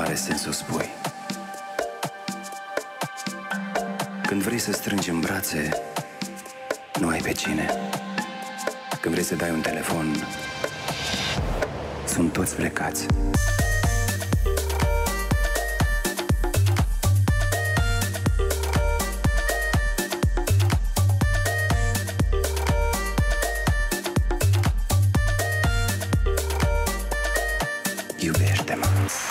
are sens să o spui. Când vrei să strângi în brațe, nu ai pe cine. Când vrei să dai un telefon, sunt toți plecați. Iubește-mă!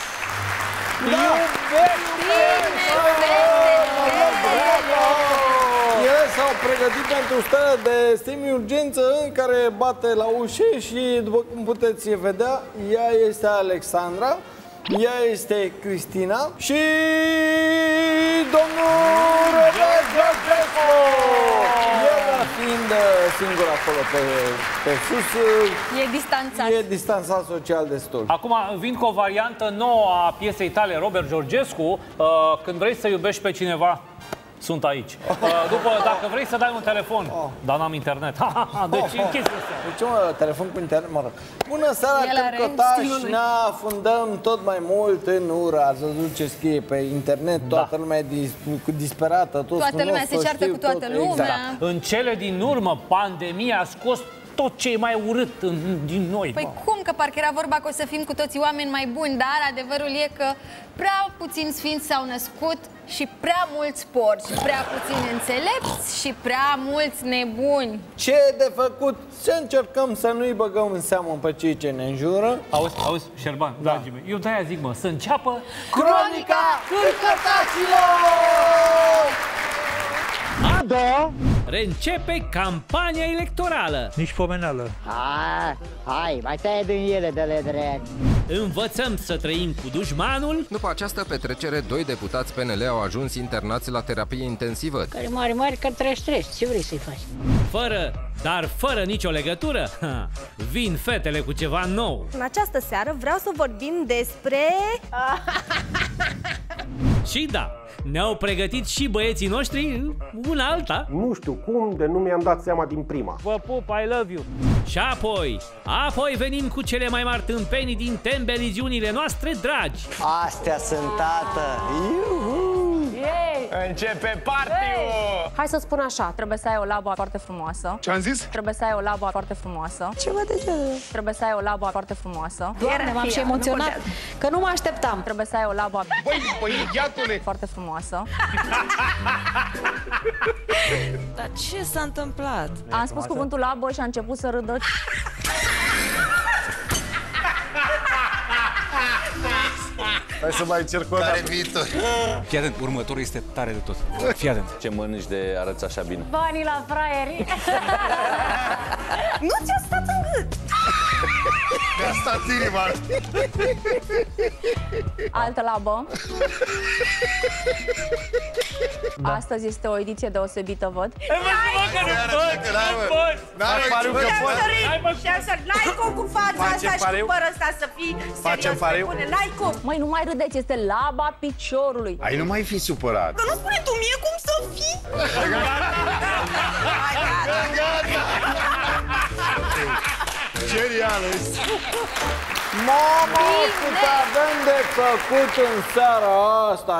Ele s-au pregătit pentru starea de semi-urgență în care bate la ușe și, după cum puteți vedea, ea este Alexandra, ea este Cristina și domnul Robert Georgescu. El fiind singur acolo pe sus, e distanțat. E distanțat social destul. Acum vin cu o variantă nouă a piesei tale, Robert Georgescu. Când vrei să iubești pe cineva, sunt aici. După, dacă vrei să dai un telefon, dar n-am internet. Deci chestia asta. Deci un telefon cu internet, mă rog. Bună seara, cărcotași, ne afundăm tot mai mult în ură. Ați văzut ce scrie pe internet, toată lumea e disperată, toată lumea se ceartă cu toată lumea. Exact. În cele din urmă, pandemia a scos tot ce e mai urât din noi. Păi cum, că parcă era vorba că o să fim cu toții oameni mai buni, dar adevărul e că prea puțini sfinți s-au născut și prea mulți porci, prea puțini înțelepți și prea mulți nebuni. Ce e de făcut? Să încercăm să nu-i băgăm în seamă pe cei ce ne înjură. Auzi, Șerban, dragii mei, eu de-aia zic, mă, să înceapă Cronica Cârcătașilor! Ada! Reîncepe campania electorală. Nici pomenală. Hai, mai taie din ele de le drept. Învățăm să trăim cu dușmanul. După această petrecere, 2 deputați PNL au ajuns internați la terapie intensivă. Care mare, că stres. Ce vrei să-i faci? Fără nicio legătură. Vin fetele cu ceva nou. În această seară vreau să vorbim despre... Și da, ne-au pregătit și băieții noștri una alta. Nu știu cum, de nu mi-am dat seama din prima. Vă pup, I love you. Și apoi venim cu cele mai mari tâmpenii din tembeliziunile noastre dragi. Astea sunt, tată. Începe party-ul! Hai să spun așa, trebuie să ai o labă foarte frumoasă. Ce-am zis? Trebuie să ai o labă foarte frumoasă. Ce vă de Trebuie să ai o labă foarte frumoasă. Doamne, m-am și emoționat, că nu mă așteptam. Trebuie să ai o labă băiatule! foarte frumoasă. Dar ce s-a întâmplat? Am spus cuvântul labă și a început să râdă. Hai să mai încerc o dată. Tare viitor. Fii atent, următorul este tare de tot. Fii atent. Ce mănânci de arăți așa bine? Banii la fraieri. Nu ți-a stat în gât! Mi-a stat inima. Altă labă. Astăzi este o ediție deosebită, văd. N-ai cum cu fața asta și cu părul ăsta să fii serios pe bune. N-ai cum. Măi, nu mai râdeți, este laba piciorului. Ai, nu mai fi supărat. Că nu spune tu mie cum să fii. Genial! Mama, cât avem de făcut în seara asta,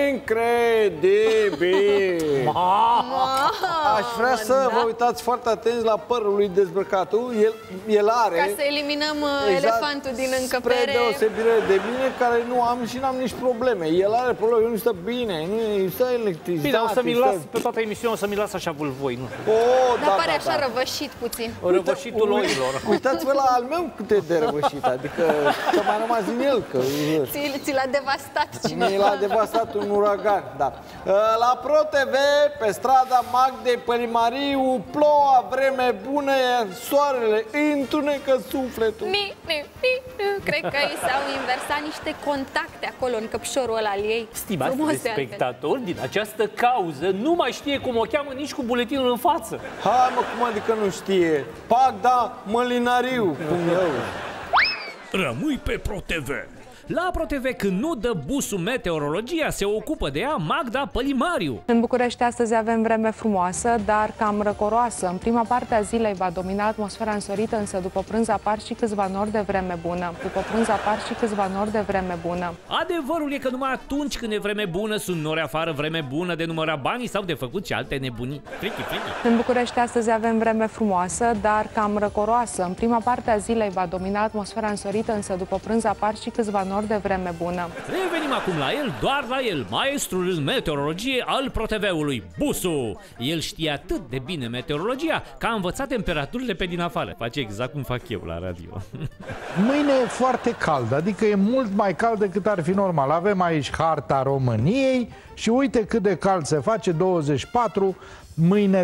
incredibil! Aș vrea să vă uitați foarte atenți la părul lui dezbrăcat. El are... Ca să eliminăm elefantul din încăpere. Spre deosebire de mine, care nu am și n-am nici probleme. El are probleme, nu stă bine, nu stă electricitate. Bine, o să-mi las pe toată emisiunea, o să-mi las așa vâlvoi, nu? Dar pare așa răvășit puțin. Răvășitul oilor. Uitați-vă la al meu cât e de răvășit, adică că mai rămas din el, că... Ți l-a devastat cineva. Mi l-a devastat un uragan, da. La Pro TV, pe strada Magdei Pălimariu, ploua, vreme bună, iar soarele întunecă sufletul. Cred că i s-au inversat niște contacte acolo în căpșorul ăla al ei. Stimați spectatori, din această cauză nu mai știe cum o cheamă nici cu buletinul în față. Hai mă, cum adică nu știe? Pagda Mălinariu, cum eu. Rămâi pe Pro TV. La ProTV, când nu dă busul meteorologia, se ocupă de ea Magda Pălimariu. În București astăzi avem vreme frumoasă, dar cam răcoroasă. În prima parte a zilei va domina atmosfera însorită, însă după prânz apar și câțiva nori de vreme bună. Adevărul e că numai atunci când e vreme bună sunt nori afară, vreme bună de numărat banii sau de făcut și alte nebunii. Frichi. În București astăzi avem vreme frumoasă, dar cam răcoroasă. În prima parte a zilei va domina atmosfera însorită, însă după prânz apar și câțiva nori de vreme bună. Revenim acum la el, doar la el, maestrul în meteorologie al ProTV-ului, Busu. El știe atât de bine meteorologia că a învățat temperaturile pe din afară. Face exact cum fac eu la radio. Mâine e foarte cald, adică e mult mai cald decât ar fi normal. Avem aici harta României și uite cât de cald se face, 24, mâine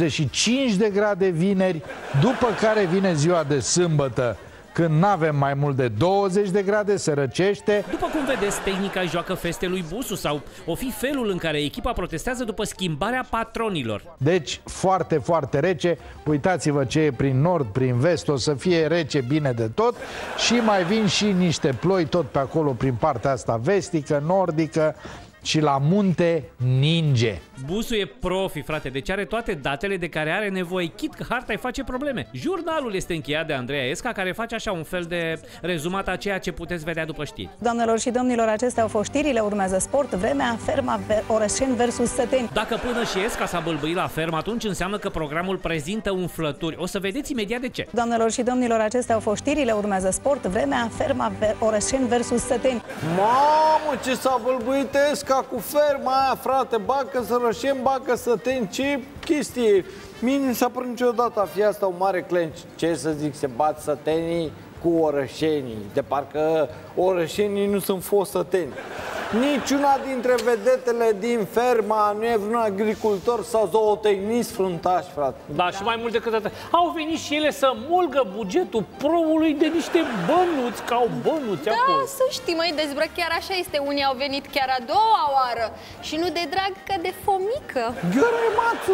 25 de grade vineri, după care vine ziua de sâmbătă, când n-avem mai mult de 20 de grade, se răcește. După cum vedeți, tehnica joacă feste lui Busu sau o fi felul în care echipa protestează după schimbarea patronilor. Deci foarte, foarte rece. Uitați-vă ce e prin nord, prin vest, o să fie rece bine de tot. Și mai vin și niște ploi tot pe acolo prin partea asta vestică, nordică. Și la munte ninge. Busu e profi, frate, deci are toate datele de care are nevoie. Chit că harta îi face probleme. Jurnalul este încheiat de Andreea Esca, care face așa un fel de rezumat a ceea ce puteți vedea după știri. Doamnelor și domnilor, acestea au fost știrile, urmează sport, vremea, Ferma, Orășeni versus Săteni. Dacă până și Esca s-a bâlbâit la Ferma, atunci înseamnă că programul prezintă umflături. O să vedeți imediat de ce. Doamnelor și domnilor, acestea au fost știrile, urmează sport, vremea, Ferma, Orășeni versus Săteni. Mamă, ce s-a bâlbâit Esca cu Ferma aia, frate, bacă Sărășeni, bacă Săteni, ce chestie. Mie nu s-a părut niciodată a fi asta un mare clench. Ce să zic, se bat sătenii cu orășenii, de parcă orășenii nu sunt fost săteni. Niciuna dintre vedetele din Ferma nu e vreun agricultor sau zootecnist fruntaș, frate. Da, și mai mult decât atât, au venit și ele să mulgă bugetul proului de niște bănuți, ca au bănuți acolo. Da, să știi, măi, dezbră, chiar așa este. Unii au venit chiar a doua oară și nu de drag, că de fomică. Gărămațu!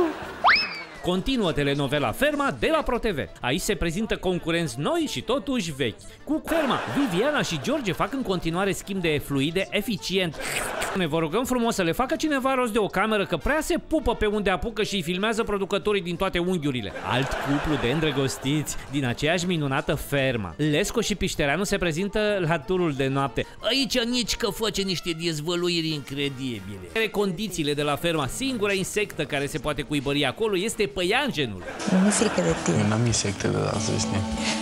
Continuă telenovela Ferma de la ProTV. Aici se prezintă concurenți noi și totuși vechi. Cu Ferma, Viviana și George fac în continuare schimb de fluide eficient. Ne vă rugăm frumos să le facă cineva rost de o cameră, că prea se pupă pe unde apucă și îi filmează producătorii din toate unghiurile. Alt cuplu de îndrăgostiți din aceeași minunată Ferma. Lesco și Piștereanu se prezintă la turul de noapte. Aici nici că face niște dezvăluiri incredibile. Condițiile de la Ferma, singura insectă care se poate cuibări acolo este păianjenul. Nu mi-e frică de tine. Eu n-am insecte de la să știi.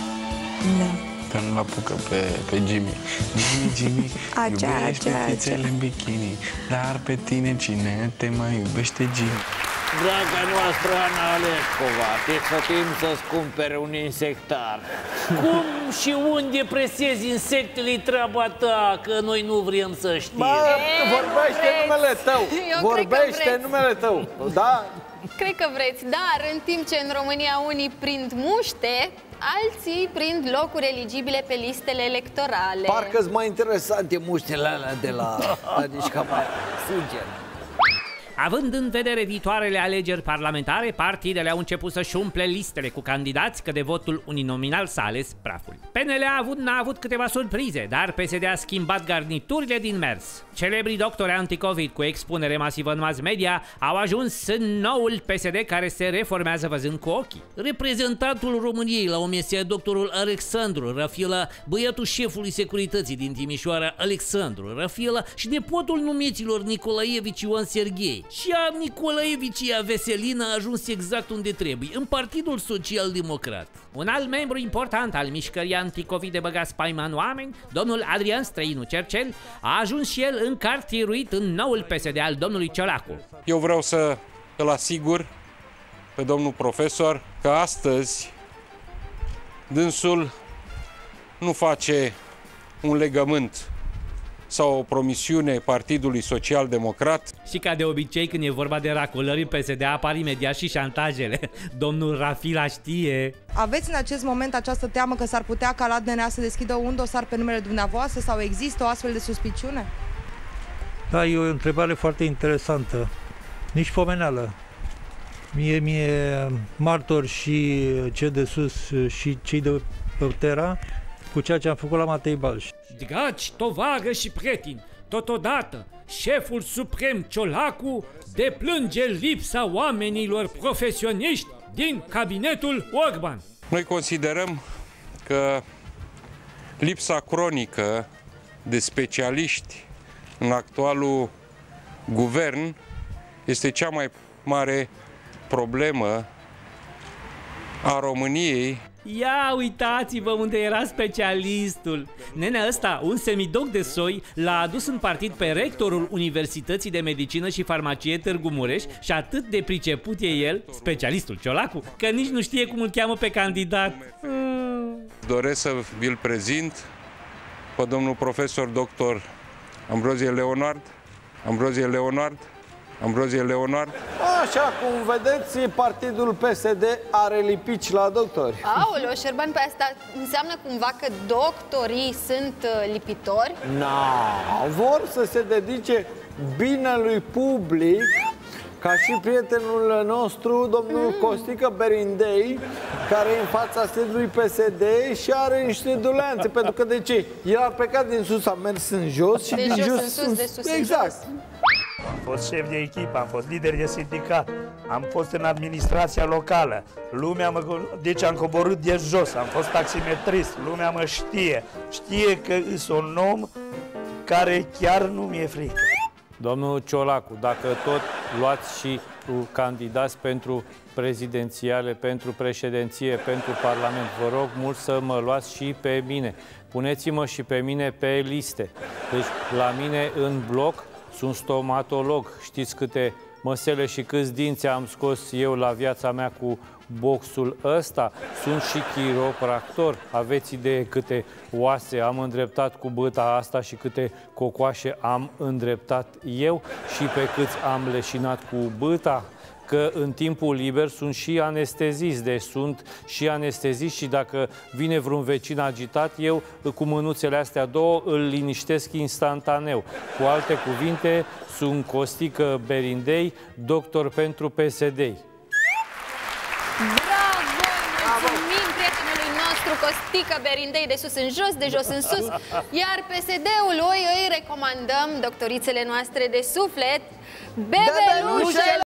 Da. Că nu-l apucă pe Jimmy. Jimmy, iubește fetițele în bikini, dar pe tine cine te mai iubește, Jimmy? Draga noastră Ana Alescova, te sfătuim să-ți cumpere un insectar. Cum și unde presezi insectele-i treaba ta, că noi nu vrem să știm. Bă, vorbește numele tău. Vorbește numele tău, da? Cred că vreți, dar în timp ce în România unii prind muște, alții prind locuri eligibile pe listele electorale. Parcă-s mai interesante muștele alea de la Anișca Maia, sincer. Având în vedere viitoarele alegeri parlamentare, partidele au început să-și umple listele cu candidați, că de votul uninominal s-a ales praful. PNL n-a avut câteva surprize, dar PSD a schimbat garniturile din mers. Celebrii doctori anticovid cu expunere masivă în mass media au ajuns în noul PSD care se reformează văzând cu ochii. Reprezentantul României la OMS, doctorul Alexandru Rafila, băiatul șefului securității din Timișoara, Alexandru Rafila, și nepotul numiților Nicolaevici Ioan Serghei. Și a Nicolaevici Veselina a ajuns exact unde trebuie, în Partidul Social Democrat. Un alt membru important al mișcării anticovid de băga spaima în oameni, domnul Adrian Străinu Cercel, a ajuns și el încartiruit în noul PSD al domnului Ciolacu. Eu vreau să îl asigur pe domnul profesor că astăzi dânsul nu face un legământ sau o promisiune Partidului Social Democrat. Și ca de obicei, când e vorba de racolări în PSD, apar imediat și șantajele. Domnul Rafila știe. Aveți în acest moment această teamă că s-ar putea ca la DNA să deschidă un dosar pe numele dumneavoastră sau există o astfel de suspiciune? Da, e o întrebare foarte interesantă. Nici pomeneală. Mie martori și cei de sus și cei de pe Terra cu ceea ce am făcut la Matei Balș. Dragi tovară și prieteni, totodată, șeful suprem Ciolacu deplânge lipsa oamenilor profesioniști din cabinetul Orban. Noi considerăm că lipsa cronică de specialiști în actualul guvern este cea mai mare problemă a României. Ia uitați-vă unde era specialistul! Nenea ăsta, un semidoc de soi, l-a adus în partid pe rectorul Universității de Medicină și Farmacie Târgu Mureș și atât de priceput e el, specialistul Ciolacu, că nici nu știe cum îl cheamă pe candidat. Doresc să vi-l prezint pe domnul profesor doctor Ambrozie Leonard. Așa cum vedeți, partidul PSD are lipici la doctori. Aoleo, Șerban, pe asta înseamnă cumva că doctorii sunt lipitori? Vor să se dedice binelui public, ca și prietenul nostru, domnul Costică Berindei, care e în fața sediului PSD și are niște doleanțe. Pentru că de ce? El a plecat din sus, a mers în jos și de din jos în sus, de sus exact. în jos. Am fost șef de echipă, am fost lider de sindicat, am fost în administrația locală, deci am coborât de jos, am fost taximetrist, lumea mă știe că sunt un om care chiar nu mi-e frică. Domnul Ciolacu, dacă tot luați și candidați pentru prezidențiale, pentru președinție, pentru Parlament, vă rog mult să mă luați și pe mine. Puneți-mă și pe mine pe liste. Deci la mine în bloc sunt stomatolog. Știți câte măsele și câți dinți am scos eu la viața mea cu boxul ăsta? Sunt și chiropractor. Aveți idee câte oase am îndreptat cu băta asta și câte cocoașe am îndreptat eu și pe câți am leșinat cu băta? Că în timpul liber sunt și anestezist, deci sunt și anestezist și dacă vine vreun vecin agitat, eu cu mânuțele astea două îl liniștesc instantaneu. Cu alte cuvinte, sunt Costică Berindei, doctor pentru PSD. Bravo! Mulțumim prietenului nostru Costică Berindei, de sus în jos, de jos în sus. Iar PSD-ului îi recomandăm doctorițele noastre de suflet, bebelușele!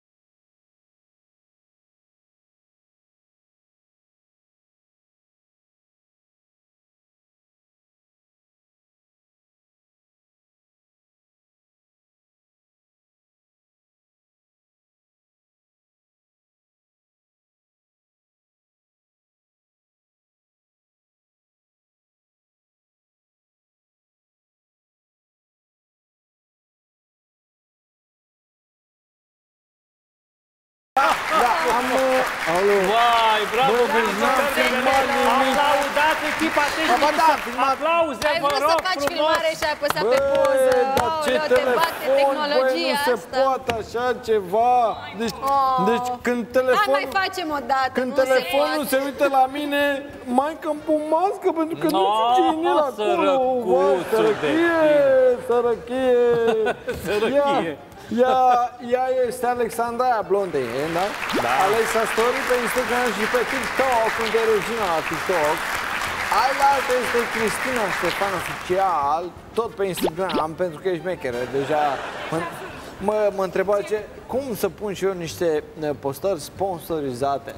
Vai, bravo! Aplaudați echipa tehnică! Aplauze, ai vă vrut rog să faci frumos! filmare și ai apăsat pe poză. Ce te bate tehnologia nu asta. se poate așa ceva. Deci când telefonul... Hai, mai facem o dată. Când telefonul se uită la mine, maică-mi pun mască, pentru că nu știu ce e în el acolo. Sărăchie! Ea este Alexandra aia blondei, da? Alexa Story pe Instagram și pe TikTok, unde e regina la TikTok. Ailaltă este Cristina Ștefan Oficial, tot pe Instagram, pentru că ești mecheră. Deja mă întreba cum să pun și eu niște postări sponsorizate.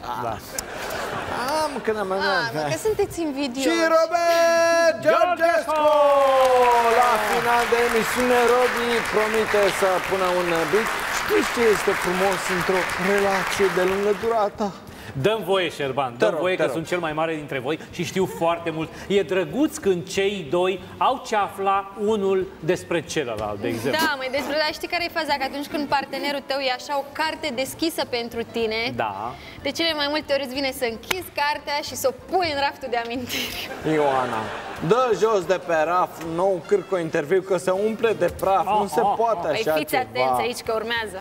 Că sunteți invidioși. Și Robert Georgescu! La final de emisiune, Robi promite să pună un beat. Știți ce este frumos într-o relație de lungă durată? Dăm voie, Șerban, dăm voie că sunt cel mai mare dintre voi și știu foarte mult. E drăguț când cei doi au ce afla unul despre celălalt, de exemplu. Da, măi, despre dar știi care e faza? Că atunci când partenerul tău e așa o carte deschisă pentru tine, de cele mai multe ori îți vine să închizi cartea și să o pui în raftul de amintiri. Ioana, dă jos de pe raft nou cârco interviu, că se umple de praf, nu se poate așa ceva. Fiți atenți aici că urmează.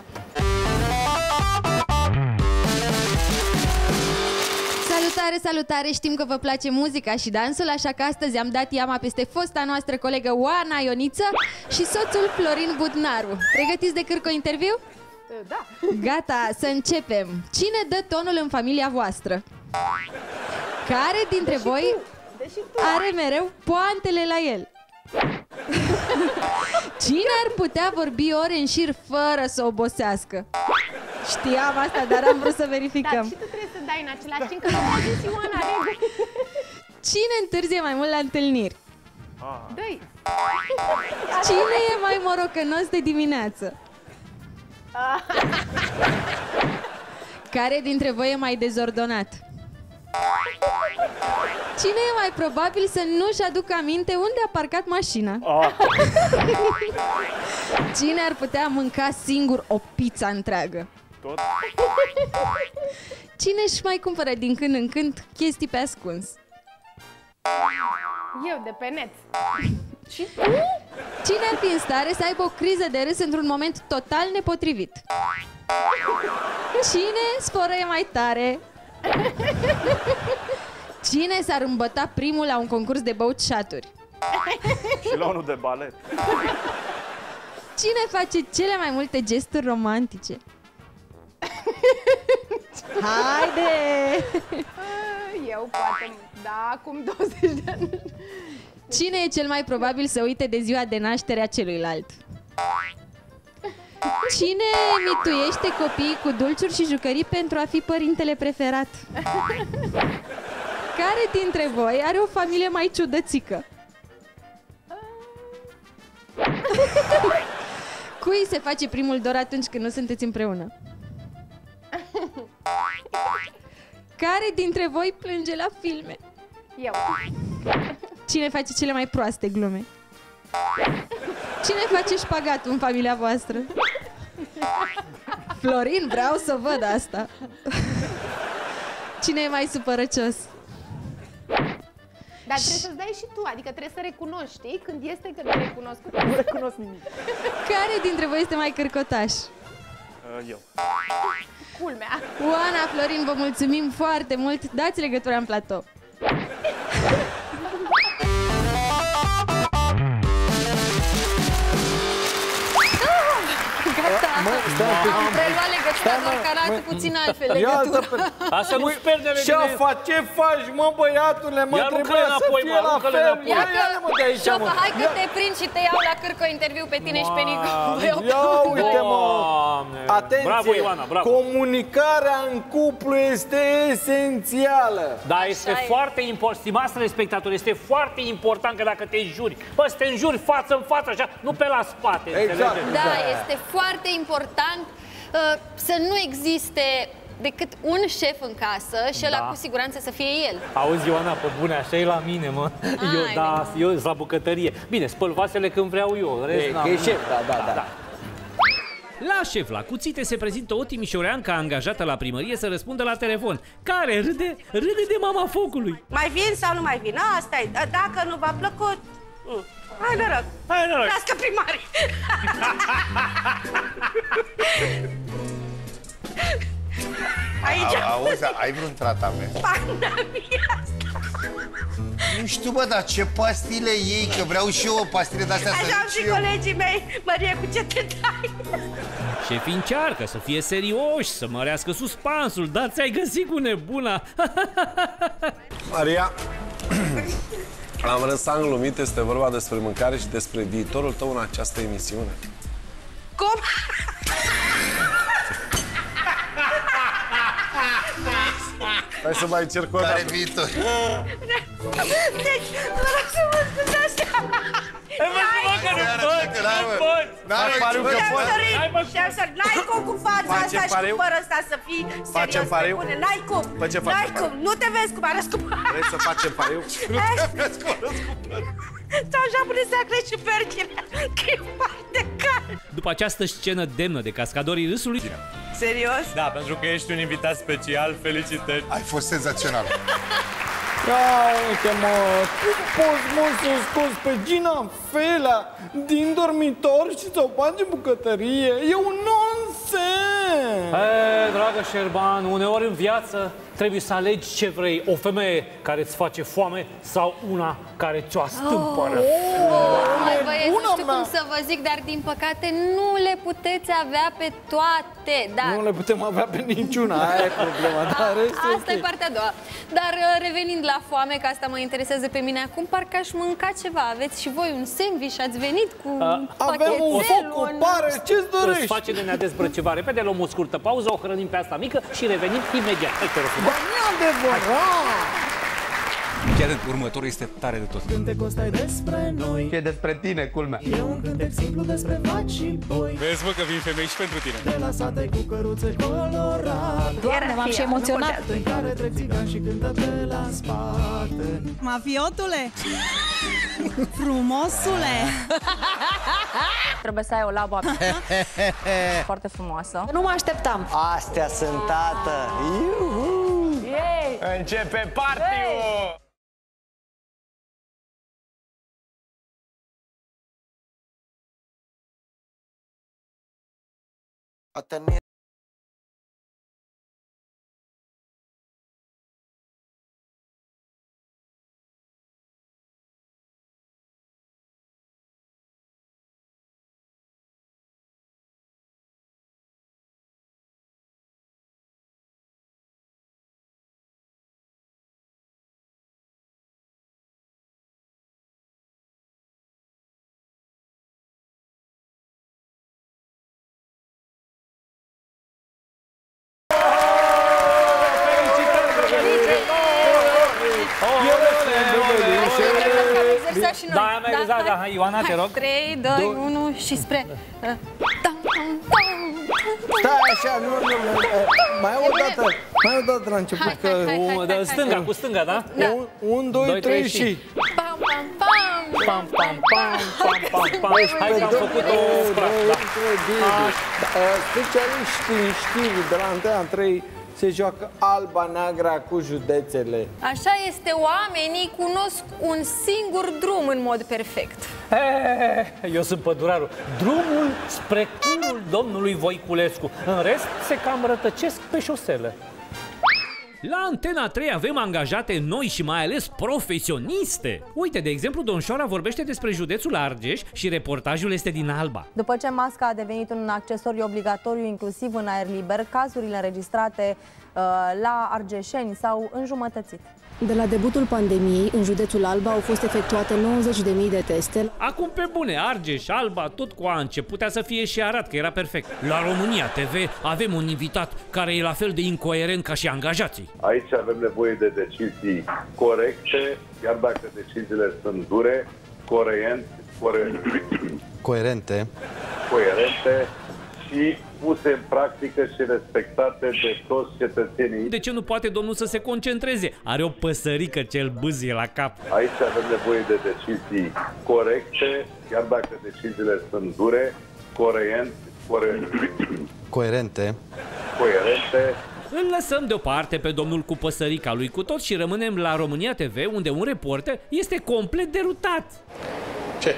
Salutare, salutare! Știm că vă place muzica și dansul, așa că astăzi am dat iama peste fosta noastră colegă Oana Ioniță și soțul Florin Budnaru. Pregătiți de cârco interviu? Da! Gata, să începem! Cine dă tonul în familia voastră? Care dintre voi... are mereu poantele la el. Cine ar putea vorbi ore în șir fără să obosească? Știam asta, dar am vrut să verificăm. Dar și tu trebuie să dai în același timp, că nu a zis Ioana reguli. Cine întârzie mai mult la întâlniri? Doi. Cine e mai morocănos de dimineață? Care dintre voi e mai dezordonat? Cine e mai probabil să nu-și aducă aminte unde a parcat mașina? Cine ar putea mânca singur o pizza întreagă? Tot. Cine își mai cumpără din când în când chestii pe ascuns? Eu, de pe net. Și tu? Cine ar fi în stare să aibă o criză de râs într-un moment total nepotrivit? Cine sfărăie mai tare? Cine s-ar îmbăta primul la un concurs de băut-șaturi? Și la unul de balet. Cine face cele mai multe gesturi romantice? Haide! Eu poate, da, acum 20 de ani. Cine e cel mai probabil să uite de ziua de naștere a celuilalt? Cine mituiește copiii cu dulciuri și jucării pentru a fi părintele preferat? Care dintre voi are o familie mai ciudățică? Cui se face primul dor atunci când nu sunteți împreună? Care dintre voi plânge la filme? Eu. Cine face cele mai proaste glume? Cine face șpagatul în familia voastră? Florin, vreau să văd asta. Cine e mai supărăcios? Dar trebuie să-ți dai și tu, adică trebuie să recunoști, știi? Când este că nu recunoscut. Nu recunosc nimic. Care dintre voi este mai cărcotaș? Eu. Culmea. Oana, Florin, vă mulțumim foarte mult. Dați legătura în platou. Gata. Am preluat legătura, doar că arată puțin altfel legătura. Asta nu sperde Șofa, ce faci, mă, băiatule? Mă trebuia să fie la fel. Ia-mă de aici, Șofa, hai că te prind și te iau la Cârco interviu pe tine și pe Nico. Ia uite, mă. Atenție. Bravo, Ioana, bravo. Comunicarea în cuplu este esențială. Da, este foarte important, stimați telespectatori, este foarte important că dacă te înjuri, bă, să te înjuri față în față, așa, nu pe la spate. Exact. Da, este foarte important să nu existe decât un șef în casă și ăla cu siguranță să fie el. Auzi, Ioana, pe bune, așa e la mine, mă. Eu sunt la bucătărie. Bine, spăl vasele când vreau eu. Că e șef, da. La șef la cuțite se prezintă o timișoreancă angajată la primărie să răspundă la telefon, care râde de mama focului. Mai vin sau nu mai vin? Asta e. Dacă nu v-a plăcut, hai noroc. Hai noroc. Trească primarii. Aici. Auzi, ai vreun tratament? Nu știu, bă, dar ce pastile iei? Că vreau și eu o pastile de-astea să așa am și colegii mei. Maria, cu ce te dai? Șefii încearcă să fie serioși, să mărească suspansul, dar ți-ai găsit cu nebuna. Maria, am lăsat glumit, este vorba despre mâncare și despre viitorul tău în această emisiune. Cum? Hai să mai încerc o dată. Care viitor? Deci, vă rog să mă scuzați așa. N-ai cum cu fața asta și cu părul ăsta să fii serios pe bune. N-ai cum. N-ai cum. Nu te vezi cum arăți cu părul. Vrei să facem pariu? Nu te vezi cum arăți cu părul. Sau așa pune să crești și perchile, că e foarte cald. După această scenă demnă de cascadorii râsului... Serios? Da, pentru că ești un invitat special, felicitări. Ai fost senzațional. Ia uite-mă, cum poți, mă, să scoți pe Gina Fela din dormitor și să o faci în bucătărie? E un nonsens! Dragă Șerban, uneori în viață trebuie să alegi ce vrei, o femeie care îți face foame sau una care ți-o astâmpără. Băieți, nu știu cum să vă zic, dar din păcate nu le puteți avea pe toate. Dar... Nu le putem avea pe niciuna, aia e problema. Dar asta e partea a doua. Dar revenind la foame, că asta mă interesează pe mine acum, parcă aș mânca ceva. Aveți și voi un sandwich, ați venit cu avem un foc cu pare, ce-ți dorești? Îți face de ne-a dezbrăci ceva repede, luăm o scurtă pauză, o hrănim pe asta mică și revenim imediat. Dar nu e adevărat! Chiar următorul este tare de tot. Cântecul ăsta e despre noi. E despre tine, culmea. E un cântec simplu despre vaci și boi. Vezi, mă, că vin femei și pentru tine. De la sate cu căruțe colorate. Doamne, m-am și emoționat. În care trec țigani și cântă pe la spate. Mafiotule! Frumosule! Trebuie să ai o labă foarte frumoasă. Nu mă așteptam. Astea sunt, tată! Începe party-ul! Da, am exerzat, da, Ioana, te rog. 3, 2, 1 și spre... Stai așa, nu, mai o dată la început, că... Stânga, cu stânga, da? 1, 2, 3 și... Pam, pam, pam! Pam, pam, pam, pam, pam, pam. Hai că am făcut-o... Specialiștii știu, de la Antena 3 se joacă Alba Neagra cu județele. Așa este, oamenii cunosc un singur drum în mod perfect. Eu sunt pădurarul. Drumul spre curul domnului Voiculescu. În rest, se cam rătăcesc pe șosele. La Antena 3 avem angajate noi și mai ales profesioniste. Uite, de exemplu, Domnișoara vorbește despre județul Argeș și reportajul este din Alba. După ce masca a devenit un accesoriu obligatoriu inclusiv în aer liber, cazurile înregistrate la argeșeni s-au înjumătățit. De la debutul pandemiei, în județul Alba au fost efectuate 90.000 de teste. Acum pe bune, Argeș, Alba, tot cu Ance, putea să fie și Arad, că era perfect. La România TV avem un invitat care e la fel de incoerent ca și angajații. Aici avem nevoie de decizii corecte, chiar dacă deciziile sunt dure, coerente și puse în practică și respectate de toți cetățenii. De ce nu poate domnul să se concentreze? Are o păsărică ce îl bâzie la cap. Aici avem nevoie de decizii corecte, chiar dacă deciziile sunt dure, coerente. Îl lăsăm deoparte pe domnul cu păsărica lui cu tot și rămânem la România TV, unde un reporter este complet derutat. Ce?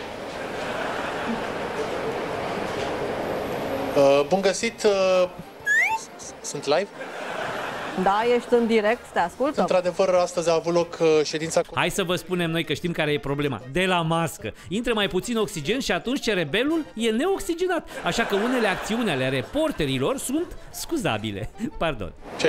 Bun găsit! Sunt live? Da, ești în direct, te ascultăm. Într-adevăr, astăzi a avut loc ședința... Hai să vă spunem noi că știm care e problema. De la mască. Intră mai puțin oxigen și atunci cerebelul e neoxigenat. Așa că unele acțiuni ale reporterilor sunt scuzabile. Pardon. Ce?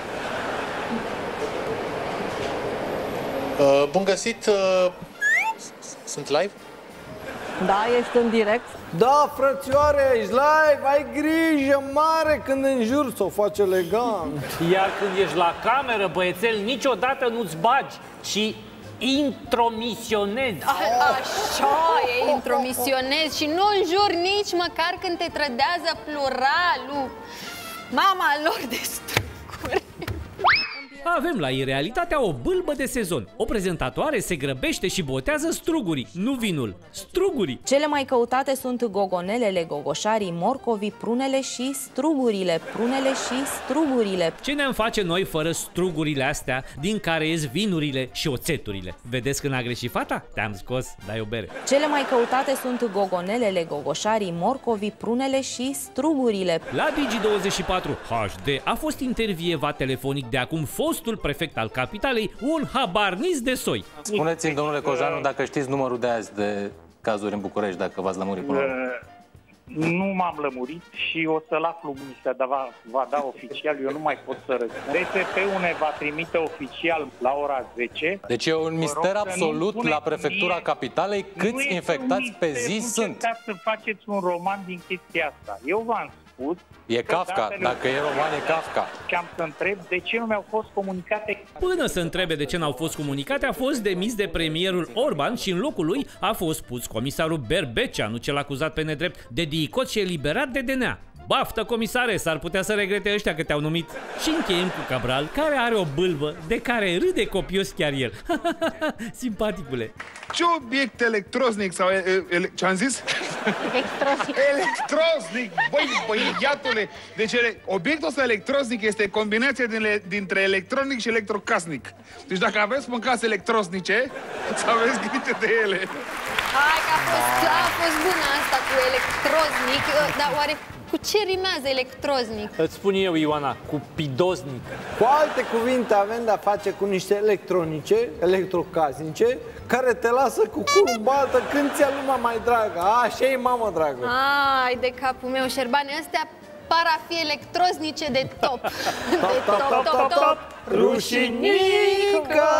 Bun găsit! Sunt live? Da, ești în direct. Da, frățioare, ești live, ai grijă mare când înjuri să o faci elegant. Iar când ești la cameră, băiețel, niciodată nu-ți bagi, ci intromisionezi. Așa e, intromisionezi și nu înjuri nici măcar când te trădează pluralul. Mama lor de struguri. Avem la Irealitatea o bâlbă de sezon. O prezentatoare se grăbește și botează strugurii, nu vinul, strugurii. Cele mai căutate sunt gogonelele, gogoșarii, morcovii, prunele și strugurile. Ce ne-am face noi fără strugurile astea, din care ies vinurile și oțeturile? Vedeți când a greșit fata? Te-am scos, dai o bere. Cele mai căutate sunt gogonelele, gogoșarii, morcovii, prunele și strugurile. La Digi24 HD a fost intervievat telefonic de acum fostul prefect al capitalei, un habarnis de soi. Spuneți-mi, domnule Cojanu, dacă știți numărul de azi de cazuri în București, dacă v-ați lămurit până la urmă. Nu m-am lămurit și o să-l aflu mâine, dar va da oficial, eu nu mai pot să răspund. DSP-ul ne va trimite oficial la ora 10. Deci e un mister absolut la prefectura capitalei câți infectați pe zi sunt. Nu încercați să faceți un roman din chestia asta. Eu v-am spus... E Kafka, dacă e roman e Kafka. Și am să întreb de ce nu mi-au fost comunicate. Până să întrebe de ce n-au fost comunicate, a fost demis de premierul Orban și în locul lui a fost pus comisarul Berbeceanu, cel acuzat pe nedrept de DICOT și eliberat de DNA. Baftă, comisare, s-ar putea să regrete ăștia că te-au numit. Și încheiem cu Cabral, care are o bâlbă de care râde copios chiar el. Simpaticule. Ce obiect electronic sau... ce-am zis? Electronic. Electronic! Băi, băiatule! Deci obiectul ăsta electronic este combinația dintre electronic și electrocasnic. Deci dacă aveți mâncați electronice, să aveți grijă de ele. Hai că a fost bună asta cu electroznic, dar oare cu ce rimează electroznic? Îți spun eu, Ioana, cu pidoznic. Cu alte cuvinte, avem de-a face cu niște electronice, electrocasnice, care te lasă cu curul în baltă când ți-a lumea mai dragă. Așa-i, mamă dragă. Ai de capul meu, Șerbane, astea par a fi electroznice de top. De top. Rușinică!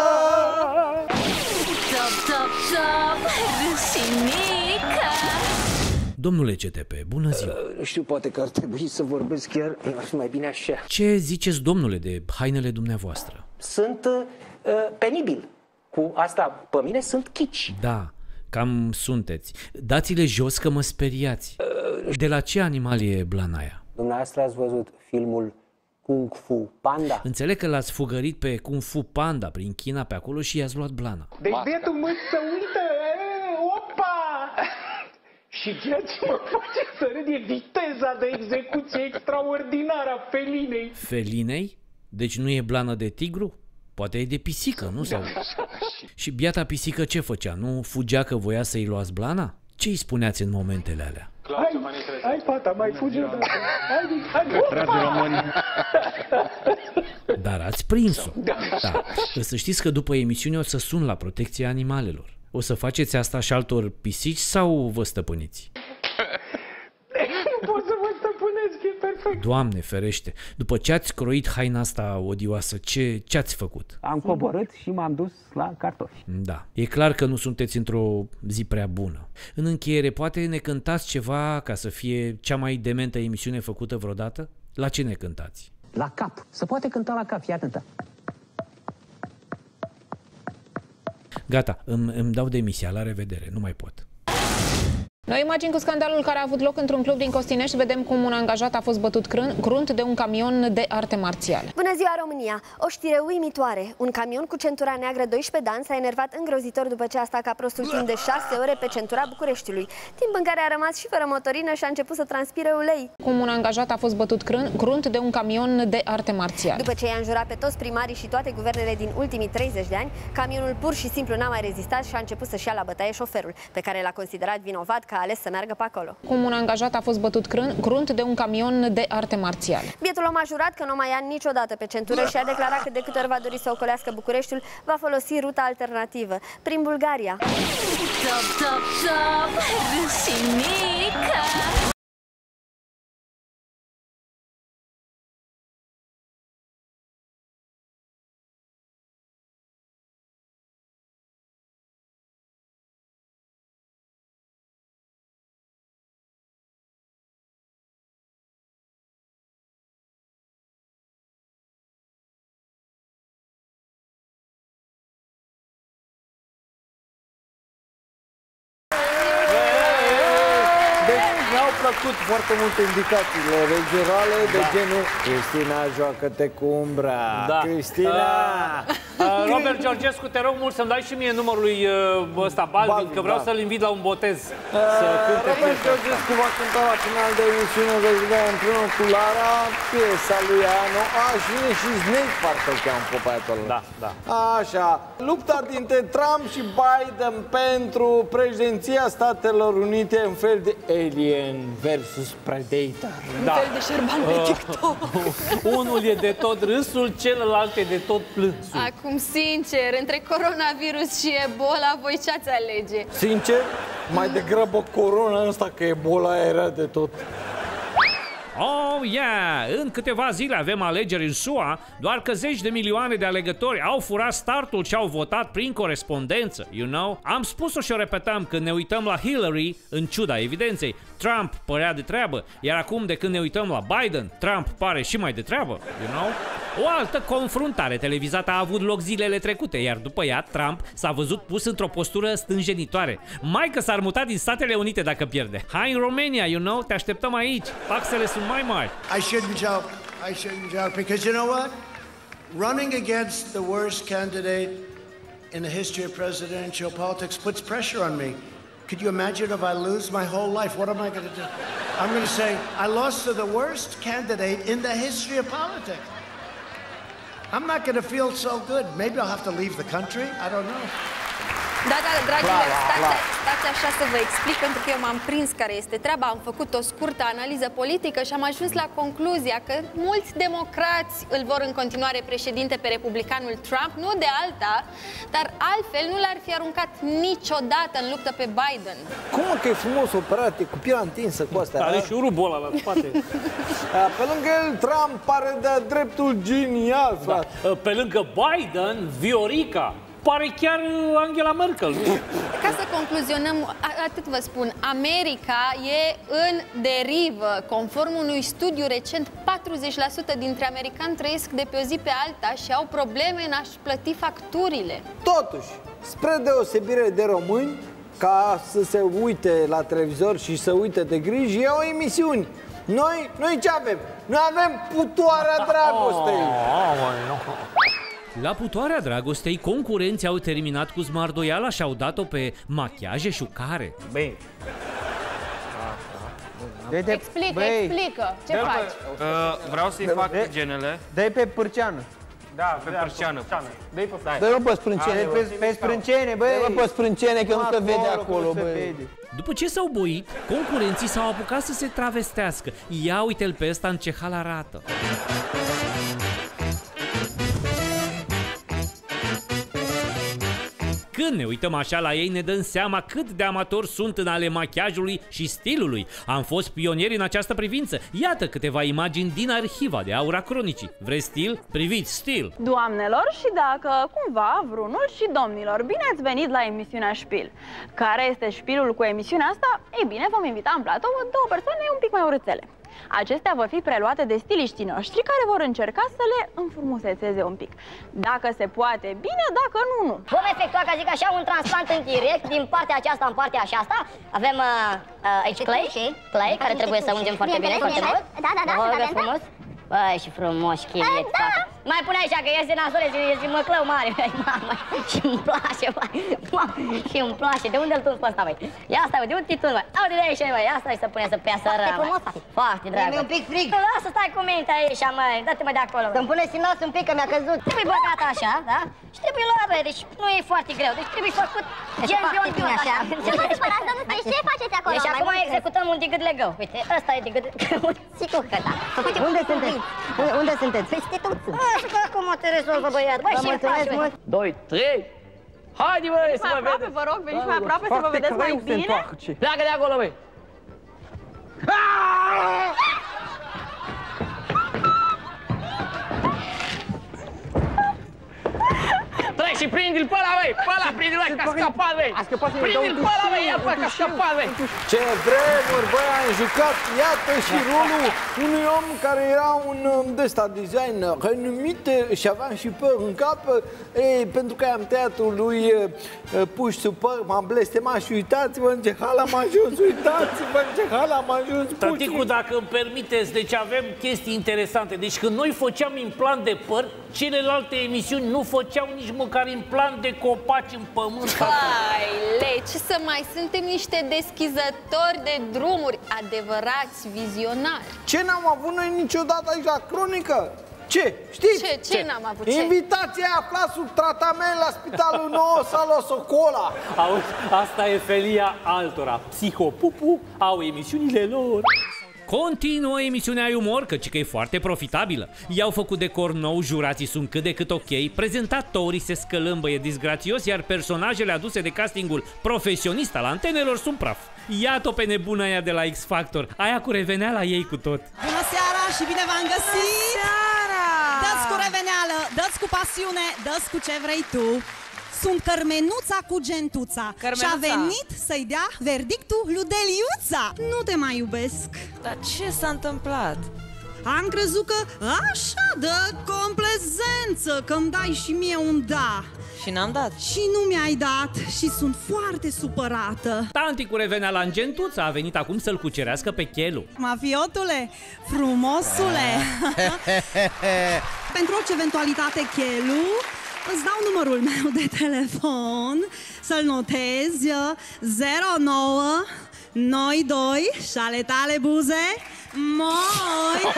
Top, rușinică! Domnule CTP, bună ziua! Știu, poate că ar trebui să vorbesc chiar mai bine așa. Ce ziceți, domnule, de hainele dumneavoastră? Sunt penibil. Cu asta, pe mine, sunt chici. Da, cam sunteți. Dați-le jos că mă speriați. De la ce animal e blana aia? Dumneavoastră ați văzut filmul Kung Fu Panda? Înțeleg că l-ați fugărit pe Kung Fu Panda prin China pe acolo și i-ați luat blana. Deci bietul mă să uită, opa! Și ceea ce mă face să râd e viteza de execuție extraordinară a felinei. Felinei? Deci nu e blană de tigru? Poate e de pisică, nu? Sau... Și biata pisică ce făcea? Nu fugea că voia să-i luați blana? Ce îi spuneați în momentele alea? Hai, fata, mai fuge o dată. Hai, Dar ați prins-o. Da. Să știți că după emisiune o să sun la protecția animalelor. O să faceți asta și altor pisici sau vă stăpâniți? Nu pot să mă stăpânesc, e perfect. Doamne ferește, după ce ați croit haina asta odioasă, ce ați făcut? Am coborât și m-am dus la cartofi. Da, e clar că nu sunteți într-o zi prea bună. În încheiere, poate ne cântați ceva ca să fie cea mai dementă emisiune făcută vreodată? La ce ne cântați? La cap. Se poate cânta la cap, fii atentă. Gata, îmi dau demisia, la revedere, nu mai pot. Noi imagini cu scandalul care a avut loc într-un club din Costinești. Vedem cum un angajat a fost bătut crunt de un camion de arte marțiale. Bună ziua, România! O știre uimitoare. Un camion cu centura neagră 12 dan s-a enervat îngrozitor după ce a stat ca prostul timp de 6 ore pe centura Bucureștiului, timp în care a rămas și fără motorină și a început să transpire ulei. Cum un angajat a fost bătut crunt de un camion de arte marțiale. După ce i-a înjurat pe toți primarii și toate guvernele din ultimii 30 de ani, camionul pur și simplu n-a mai rezistat și a început să-și ia la bătaie șoferul, pe care l-a considerat vinovat că a ales să meargă pe acolo. Cum un angajat a fost bătut crunt de un camion de arte marțiale. Bietul om a jurat că nu mai ia niciodată pe centură și a declarat că de câte ori va dori să ocolească Bucureștiul, va folosi ruta alternativă, prin Bulgaria. Top, rușinică! plăcut foarte multe indicațiile regionale de genul Cristina, joacă-te cu umbra. Da. Cristina! Robert Georgescu, te rog mult să-mi dai și mie numărul lui ăsta, Balvin, că vreau să-l invit la un botez. Robert Georgescu va cânta la final de emisiune Veșvedea împreună cu Lara, piesa lui Ano. Și vine și Snake, parcă-l cheamă pe băiatul ăla. Da. Așa, lupta dintre Trump și Biden pentru președinția Statelor Unite în fel de Alien versus Predator. Un fel de șerban pe TikTok. Unul e de tot râsul, celălalt e de tot plânsul. Acum, sincer, între coronavirus și Ebola, voi ce-ați alege? Sincer, mai degrabă corona ăsta, că Ebola era de tot. Oh, yeah! În câteva zile avem alegeri în SUA, doar că 10 de milioane de alegători au furat startul și au votat prin corespondență, you know? Am spus-o și o repetam, când ne uităm la Hillary, în ciuda evidenței, Trump părea de treabă, iar acum de când ne uităm la Biden, Trump pare și mai de treabă, you know? O altă confruntare televizată a avut loc zilele trecute, iar după ea, Trump s-a văzut pus într-o postură stânjenitoare. Mai că s-ar muta din Statele Unite dacă pierde. Hai în România, you know? Te așteptăm aici. Taxele sunt mai mari. I shouldn't joke, because you know what? Running against the worst candidate in the history of presidential politics puts pressure on me. Could you imagine if I lose my whole life? What am I going to do? I'm going to say, I lost to the worst candidate in the history of politics. I'm not going to feel so good. Maybe I'll have to leave the country. I don't know. Da, dragilor, stați așa să vă explic, pentru că eu m-am prins care este treaba. Am făcut o scurtă analiză politică și am ajuns la concluzia că mulți democrați îl vor în continuare președinte pe republicanul Trump, nu de alta, dar altfel nu l-ar fi aruncat niciodată în luptă pe Biden. Cum că e frumos operat, e cu pielea întinsă cu astea. Are și urul bola la spate. Pe lângă el, Trump pare de-a dreptul genial, frate. Pe lângă Biden, Viorica pare chiar Angela Merkel. Ca să concluzionăm, atât vă spun, America e în derivă. Conform unui studiu recent, 40% dintre americani trăiesc de pe o zi pe alta și au probleme în a-și plăti facturile. Totuși, spre deosebire de români, ca să se uite la televizor și să uite de griji, e o emisiune. Noi ce avem? Noi avem Putoarea Dragostei. La Putoarea Dragostei, concurenții au terminat cu zmardoiala și au dat-o pe machiaje și ucare. Băi, Explică, ce faci? vreau să-i fac genele. Dă-i pe pârceană. Da, pe pârceană. Dă-i pe sprâncene, pe sprâncene, băi. Dă-i pe sprâncene, că nu se vede acolo, băi. După ce s-au boit, concurenții s-au apucat să se travestească. Ia uite-l pe ăsta în ce hal arată. Când ne uităm așa la ei, ne dăm seama cât de amatori sunt în ale machiajului și stilului. Am fost pionieri în această privință. Iată câteva imagini din arhiva de Aura Cronicii. Vreți stil? Priviți stil! Doamnelor și dacă cumva vrunul și domnilor, bine ați venit la emisiunea Șpil. Care este șpilul cu emisiunea asta? Ei bine, vom invita în platou două persoane un pic mai urâțele. Acestea vor fi preluate de stiliștii noștri, care vor încerca să le înfrumusețeze un pic. Dacă se poate, bine, dacă nu, nu. Vom efectua, ca zic așa, un transplant în direct din partea aceasta în partea aceasta. Avem aici clay, care trebuie să ungem foarte bine, foarte mult. Da, frumos. Băi, și frumos, chiliet, mai pune așa, că este nasole, este măclău mare. Mamă, și îmi place, băi. Și îmi place. De unde îl tunzi pe ăsta, băi? Ia stai, de unde te tunzi, băi? Uite de aici, băi, ia stai să pune să peasă rău. Foarte frumos, tati. Foarte dragă. E un pic frig. Lasă, stai cu minte aici, măi. Dă-te, măi, de acolo. Să-mi puneți în nas un pic, că mi-a căzut. Trebuie băgat așa, da? Și trebuie luat, băi, deci nu e foarte greu. Deci trebuie făcut gempion așa. Ce vă supărați, domnul, ce faceți acolo? Deci acum executăm un digât legău. Uite, ăsta e digât. Sigur că da. Unde sunteți? Unde sunteți? Păi stetuță. Că acum te rezolvă, băiat. Băi, și mulțumesc mult. 2, 3. Haide, băi, să vă aproape, vă rog, veniți mai aproape să vă vedeți mai bine. Pleacă de acolo, băi. Treci și prinde Prinde-l pe ăla, băi! Pe ăla, prinde-l, băi, că a scăpat, băi! Prinde-l pe ăla, băi, ia pe că a scăpat, băi! Ce vremuri, băi, am jucat, iată și rolul unui om care era un de-ăsta design renumit și aveam și păr în cap, pentru că am tăiatul lui puși sub păr, m-am blestemat și uitați-vă în ce hal am ajuns, uitați-vă în ce hal am ajuns. Tăticu, dacă îmi permiteți, deci avem chestii interesante. Deci când noi făceam implant de păr, celelalte emisiuni nu făceau nici măcar implant de copaci în pământ. Haile, ce să mai suntem niște deschizători de drumuri, adevărați vizionari. Ce n-am avut noi niciodată aici la Cronică? Ce? Știți? Ce n-am avut? Ce? Invitația aflat sub tratament la Spitalul Nou Salo Socola. Auzi, asta e felia altora. Psihopupu au emisiunile lor. Continuă emisiunea Ai Umor, căci că e foarte profitabilă. I-au făcut decor nou, jurații sunt cât de cât ok, prezentatorii se scălâmbăie disgrațios, iar personajele aduse de castingul profesionist al antenelor sunt praf. Iată-o pe nebuna aia de la X Factor, aia cu reveneala ei cu tot. Bună seara și bine v-am găsit! Dă-ți cu reveneală, dă-ți cu pasiune, dă-ți cu ce vrei tu. Sunt Cărmenuța cu Gentuța și a venit să-i dea verdictul lui Deliuța. Nu te mai iubesc. Dar ce s-a întâmplat? Am crezut că așa, de complezență, că-mi dai și mie un da. Și n-am dat. Și nu mi-ai dat și sunt foarte supărată. Tanti cu reveneala în Gentuța a venit acum să-l cucerească pe Chelu. Mafiotule, frumosule. Pentru orice eventualitate, Chelu, îți dau numărul meu de telefon, să-l notezi, 09 92 și ale tale buze, moi.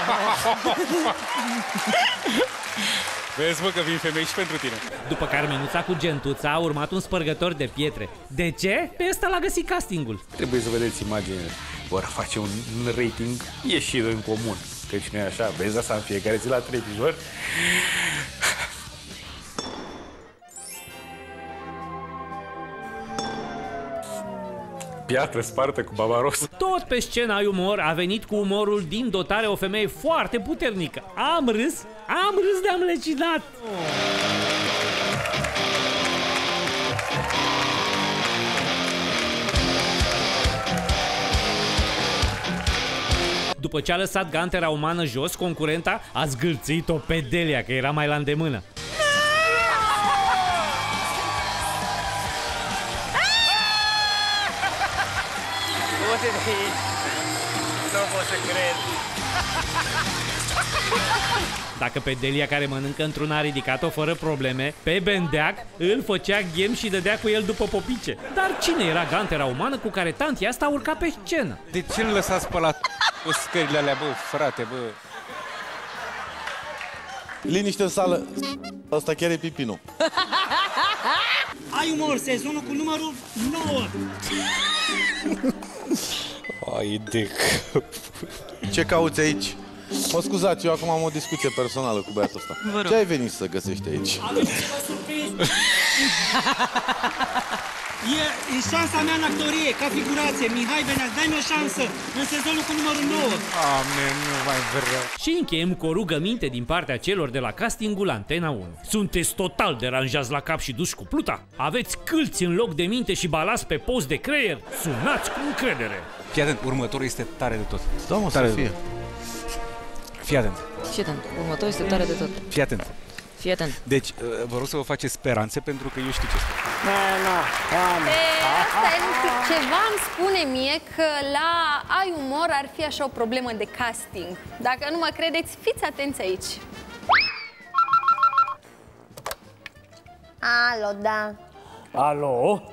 Vezi, mă, că vin femei și pentru tine. După Carmenuța cu Gentuța a urmat un spărgător de pietre. De ce? Pe ăsta l-a găsit castingul. Trebuie să vedeți imaginile. Vor face un rating ieșit în comun. Căci nu e așa, vezi asta în fiecare zi la televizor. Piatră spartă cu Barbaros. Tot pe scena Ai Umor a venit cu umorul din dotare o femeie foarte puternică. Am râs de-am lecinat. După ce a lăsat gantera umană jos, concurenta a zgâlțit-o pe Delia, că era mai la îndemână. Nu pot să cred. Dacă pe Delia, care mănâncă într-una, a ridicat-o fără probleme, pe Bendeac îl făcea ghem și dădea cu el după popice. Dar cine era gantera umană cu care tantia asta urca pe scenă? De ce îl lăsați pe la cu scările alea, bă, frate, bă? Liniște în sală. Asta chiar e Pipinu. Ai Umor, sezonul cu numărul 9. Ai de cap. Ce cauți aici? Mă scuzați, eu acum am o discuție personală cu băiatul ăsta. Ce ai venit să găsești aici? Am venit să vă surpriz. E șansa mea în actorie, ca figurație. Mihai Beneac, dai-mi o șansă în sezonul cu numărul 9. Amen, nu mai vreau. Și încheiem cu o rugăminte din partea celor de la castingul Antena 1. Sunteți total deranjați la cap și duși cu pluta? Aveți câlți în loc de minte și balas pe post de creier? Sunați cu încredere! Fii atent, următorul este tare de tot. Da, mă, tare să fie. Fii atent. Fii atent, următorul este tare de tot. Fii atent. Fii atent. Deci, vă rog să vă faceți speranțe, pentru că eu știu ce spun. Asta e ceva îmi spune mie că la Ai Umor ar fi așa o problemă de casting. Dacă nu mă credeți, fiți atenți aici. Alo, da. Alo?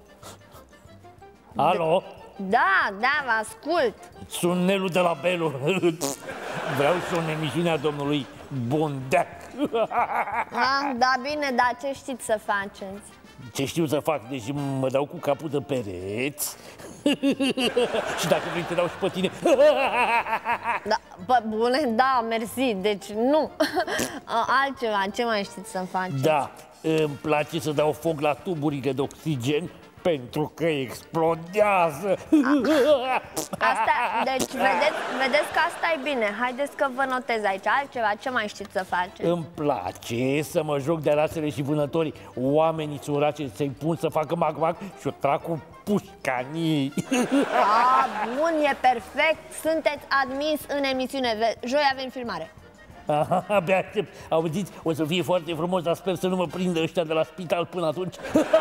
Alo? Da, vă ascult. Sunt Nelu de la Belu. Vreau să în emisiunea domnului Bondeac. Da, bine, dar ce știți să faceți? Ce știu să fac? Deci mă dau cu capul de pereți. Și dacă vrei te dau și pe tine. Da, bune, da, mersi, deci nu. Altceva, ce mai știți să faceți? Da, îmi place să dau foc la tuburile de oxigen pentru că explodează. Asta, Deci, vedeți că asta e bine. Haideți că vă notez aici. Altceva, ce mai știți să faceți? Îmi place să mă joc de rasele și vânătorii. Oamenii surace să-i pun să facă mac-mac și o trag cu pușcanii. Bun, e perfect. Sunteți admis în emisiune. Joi avem filmare. Abia aștept. Auziți, o să fie foarte frumos, dar sper să nu mă prindă ăștia de la spital până atunci.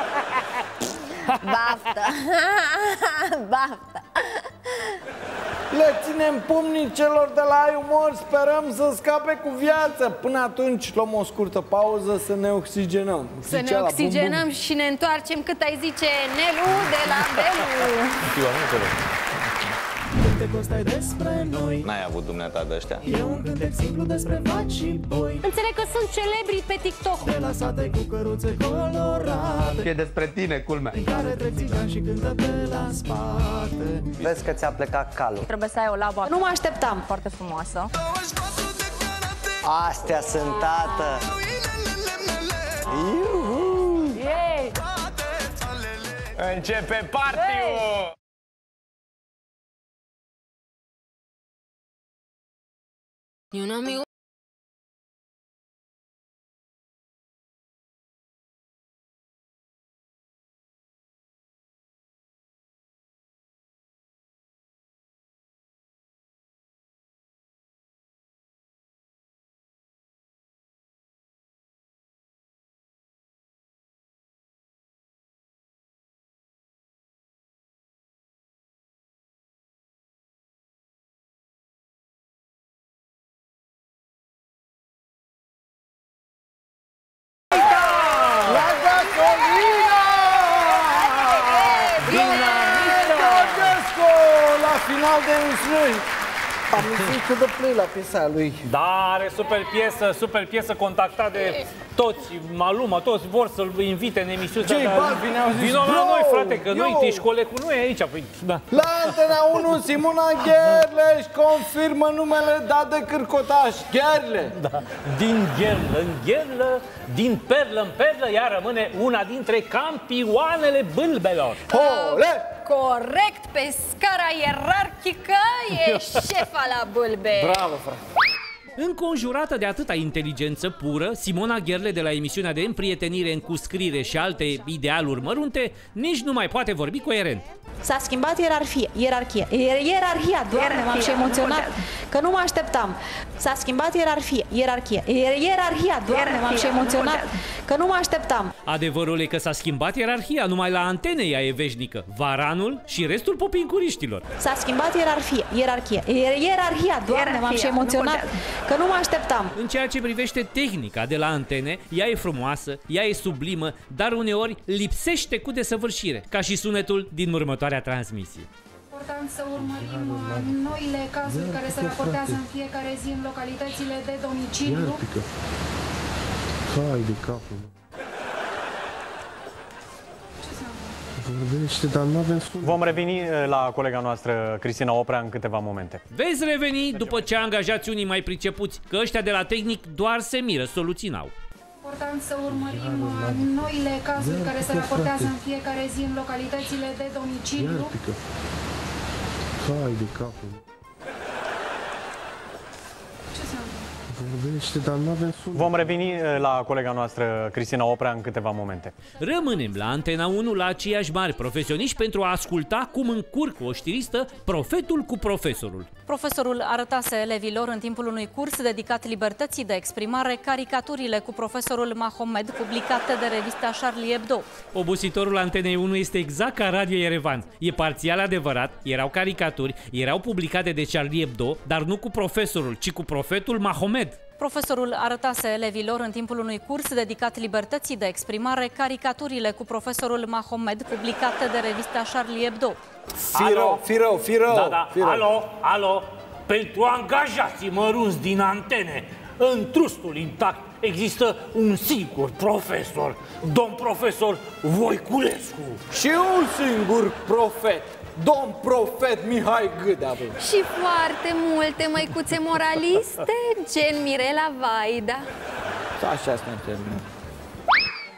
Baftă! Baftă! Le ținem pumnii celor de la Ai Umor, sperăm să scape cu viață. Până atunci luăm o scurtă pauză să ne oxigenăm. Să ne oxigenăm și ne întoarcem, cât ai zice, Nelu de la Belu. Cântecul ăsta e despre noi. N-ai avut dumneata de ăștia? E un cântec simplu despre vaci și boi. Înțeleg că sunt celebri pe TikTok. De la sate cu căruțe colorate. E despre tine, culmea. În care trec țigani și cântă pe la spate. Vezi că ți-a plecat calul. Trebuie să ai o labă. Nu mă așteptam. Foarte frumoasă. Astea sunt, tată. Yay! Începe party-ul! Y un amigo Final de Usrui. Am zis că dă play la piesa lui. Da, are super piesă, contactat de toți, Maluma, toți vor să-l invite în emisiune. J Balvin au zis, vino la noi, frate, că noi, ești colegul, nu e aici. Păi, da. La Antena 1, Simona Gherle își confirmă numele dat de cârcotaș, Gherle. Da. Din gherlă în gherlă, din perlă în perlă, ea rămâne una dintre campioanele bâlbelor. Ole! corect pe scara ierarhică, e șefa la bâlbe. Bravo, frate! Înconjurată de atâta inteligență pură, Simona Gherle de la emisiunea de împrietenire, încuscrire și alte idealuri mărunte nici nu mai poate vorbi coerent. S-a schimbat ierarhia, Doamne, m-am și emoționat, că nu mă așteptam. S-a schimbat ierarhia, Doamne, m-am și emoționat, că nu mă așteptam. Adevărul e că s-a schimbat ierarhia, numai la Antene ea e veșnică, Varanul și restul popincuriștilor. S-a schimbat ierarhia, Doamne, m-am și emoționat, că nu mă așteptam. În ceea ce privește tehnica de la Antene, ea e frumoasă, ea e sublimă, dar uneori lipsește cu desăvârșire, ca și sunetul din următoarea transmisie. Important să urmărim noile cazuri care se raportează în fiecare zi în localitățile de domiciliu. Hai de capul. Vorbește, dar nu avem sună. Vom reveni la colega noastră, Cristina Oprea, în câteva momente. Veți reveni după ce angajați unii mai pricepuți, că ăștia de la tehnic doar se miră, soluții n-au. Important să urmărim noile cazuri care se raportează în fiecare zi în localitățile de domiciliu. Hai de capul. Vorbește, dar nu avem sună. Vom reveni la colega noastră, Cristina Oprea, în câteva momente. Rămânem la Antena 1 la aceiași mari profesioniști pentru a asculta cum încurcă o știristă profetul cu profesorul. Profesorul arătase elevilor în timpul unui curs dedicat libertății de exprimare caricaturile cu profesorul Mahomed publicate de revista Charlie Hebdo. Obositorul Antenei 1 este exact ca Radio Yerevan. E parțial adevărat, erau caricaturi, erau publicate de Charlie Hebdo, dar nu cu profesorul, ci cu profetul Mahomed. Profesorul arătase elevilor în timpul unui curs dedicat libertății de exprimare caricaturile cu profesorul Mahomed publicate de revista Charlie Hebdo. Firo. Da. Alo. Pentru angajații mărunți din Antene, în trustul intact există un singur profesor, domn profesor Voiculescu. Și un singur profet, domn profet Mihai Gâdea. Și foarte multe măicuțe moraliste, gen Mirela Vaida. Așa suntem.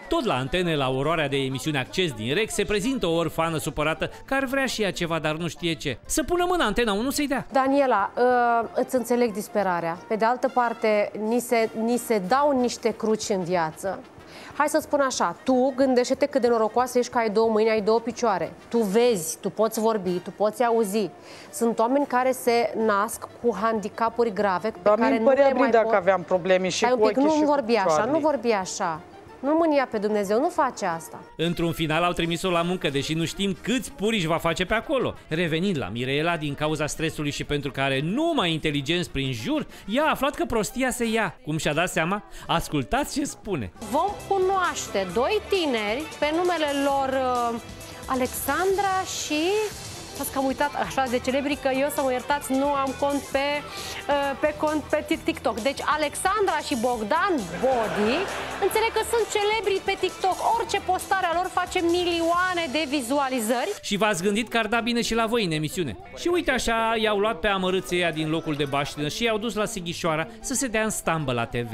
Tot la antene, la oroarea de emisiune Acces din Rex, se prezintă o orfană supărată care ar vrea și ea ceva, dar nu știe ce. Să pună mâna Antena 1 să-i dea. Daniela, îți înțeleg disperarea. Pe de altă parte, ni se dau niște cruci în viață. Hai să spun așa, tu gândește-te cât de norocoasă ești că ai 2 mâini, ai 2 picioare. Tu vezi, tu poți vorbi, tu poți auzi. Sunt oameni care se nasc cu handicapuri grave, pe care nu le mai dacă aveam probleme și cu ochii nu și cu vorbi așa, picioarele. nu vorbi așa. Nu mânia pe Dumnezeu, nu face asta. Într-un final au trimis-o la muncă, deși nu știm câți purici va face pe acolo. Revenind la Mireela, din cauza stresului și pentru care nu mai inteligenți prin jur, ea a aflat că prostia se ia. Cum și-a dat seama? Ascultați ce spune. Vom cunoaște 2 tineri pe numele lor Alexandra și... Ați că am uitat așa de celebri că eu, să mă iertați, nu am cont pe TikTok. Deci Alexandra și Bogdan Bodi, înțeleg că sunt celebri pe TikTok. Orice postare a lor face milioane de vizualizări. Și v-ați gândit că ar da bine și la voi în emisiune. Și uite așa, i-au luat pe amărâții ăia din locul de baștină și i-au dus la Sighișoara să se dea în stambă la TV.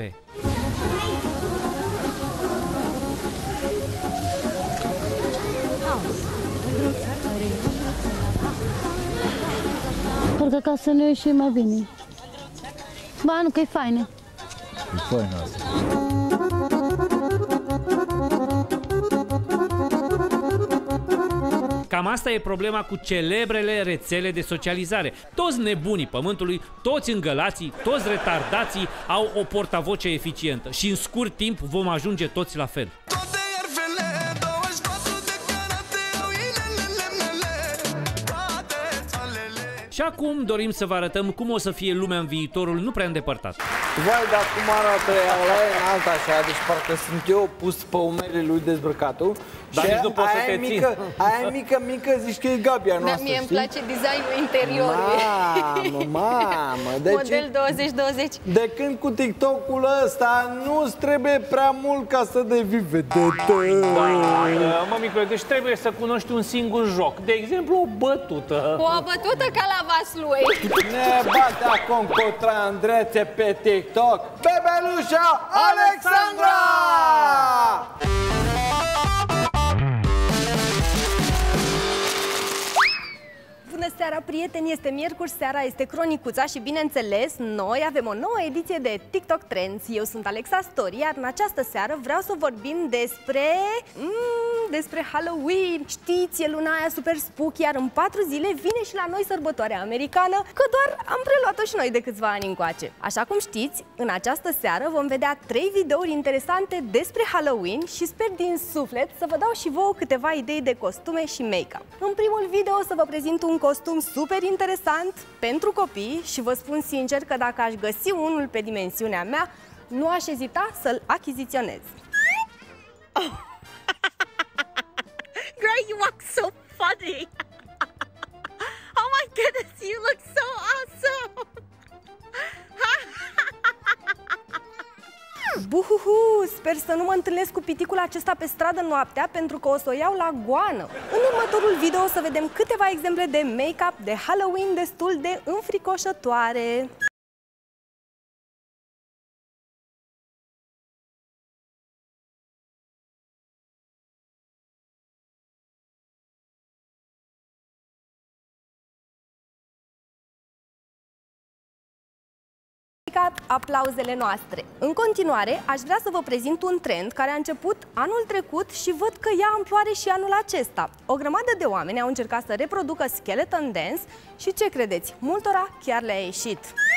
Pentru că ca să ne ieșim mai bine. Ba, nu, că e faină. E faină asta. Cam asta e problema cu celebrele rețele de socializare. Toți nebunii pământului, toți îngălații, toți retardații au o portavoce eficientă și în scurt timp vom ajunge toți la fel. Și acum dorim să vă arătăm cum o să fie lumea în viitorul nu prea îndepărtat. Vai, dar cum arată ea în alta așa, deci parcă sunt eu pus pe umerii lui dezbrăcatul. Dar nici nu poți să te ții. Aia mică, zici că e Gabia noastră, dar mie îmi place designul interiorului. Mamă, deci, model 2020. De când cu TikTok-ul ăsta nu-ți trebuie prea mult ca să devii vedetă. Mă, Micule, deci trebuie să cunoști un singur joc. De exemplu, o bătută. O bătută ca la Vaslui. Ne bate acum contra Andrețe pe TikTok bebelușa Alexandra! Bună seara, prieteni! Este miercuri seara, este Cronicuța și, bineînțeles, noi avem o nouă ediție de TikTok Trends. Eu sunt Alexa Story, iar în această seară vreau să vorbim despre Halloween. Știți, e luna aia super spooky, iar în 4 zile vine și la noi sărbătoarea americană, că doar am preluat-o și noi de câțiva ani încoace. Așa cum știți, în această seară vom vedea 3 videouri interesante despre Halloween și sper din suflet să vă dau și vouă câteva idei de costume și make-up. În primul video o să vă prezint un costum super interesant pentru copii și vă spun sincer că dacă aș găsi unul pe dimensiunea mea, nu aș ezita să-l achiziționez. Oh. Girl, you look so funny. Oh my goodness, you look so awesome. Buhuhu, sper să nu mă întâlnesc cu piticul acesta pe stradă noaptea, pentru că o să o iau la goană. În următorul video o să vedem câteva exemple de make-up de Halloween destul de înfricoșătoare. Aplauzele noastre. În continuare, aș vrea să vă prezint un trend care a început anul trecut și văd că ia amploare și anul acesta. O grămadă de oameni au încercat să reproducă skeleton dance și ce credeți? Multora chiar le-a ieșit.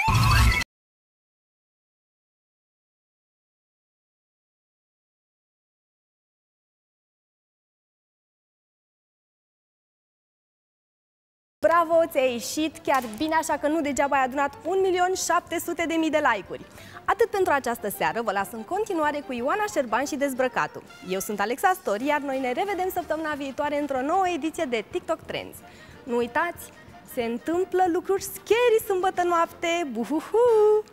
Bravo, ți-a ieșit chiar bine, așa că nu degeaba ai adunat 1.700.000 de like-uri. Atât pentru această seară, vă las în continuare cu Ioana Șerban și Dezbrăcatul. Eu sunt Alexa Story, iar noi ne revedem săptămâna viitoare într-o nouă ediție de TikTok Trends. Nu uitați, se întâmplă lucruri scary sâmbătă noapte! Buhuhu!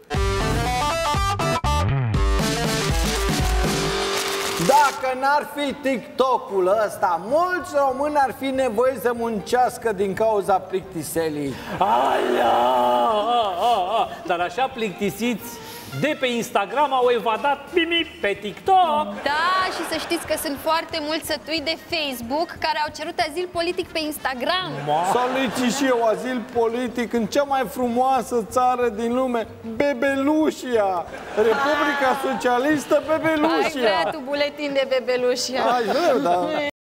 Dacă n-ar fi TikTok-ul ăsta, mulți români ar fi nevoiți să muncească din cauza plictiselii. Alea! Dar așa plictisiți de pe Instagram au evadat pe TikTok. Da, și să știți că sunt foarte mulți sătui de Facebook care au cerut azil politic pe Instagram. Solicit și eu azil politic în cea mai frumoasă țară din lume, Bebelușia, Republica Socialistă Bebelușia. Ai vrea tu buletin de Bebelușia. Ai vrea, da.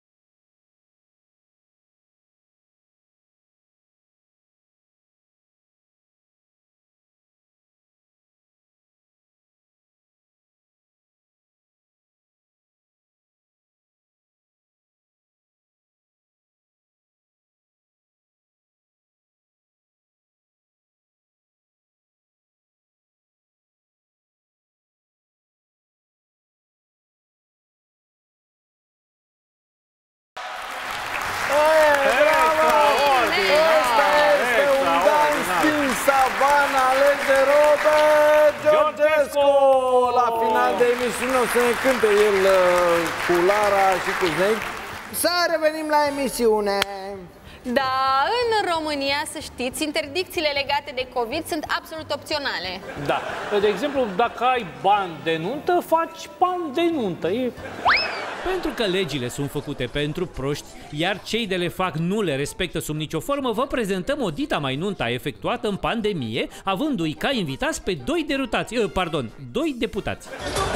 Savana, ales de Robert Georgescu. La final de emisiune o să ne cânte el cu Lara și cu Snake. Să revenim la emisiune. Da, în România, să știți, interdicțiile legate de COVID sunt absolut opționale. Da, de exemplu, dacă ai bani de nuntă, faci bani de nuntă. Pentru că legile sunt făcute pentru proști, iar cei de le fac nu le respectă sub nicio formă, vă prezentăm o dita mai nunta efectuată în pandemie, avându-i ca invitați pe doi deputați.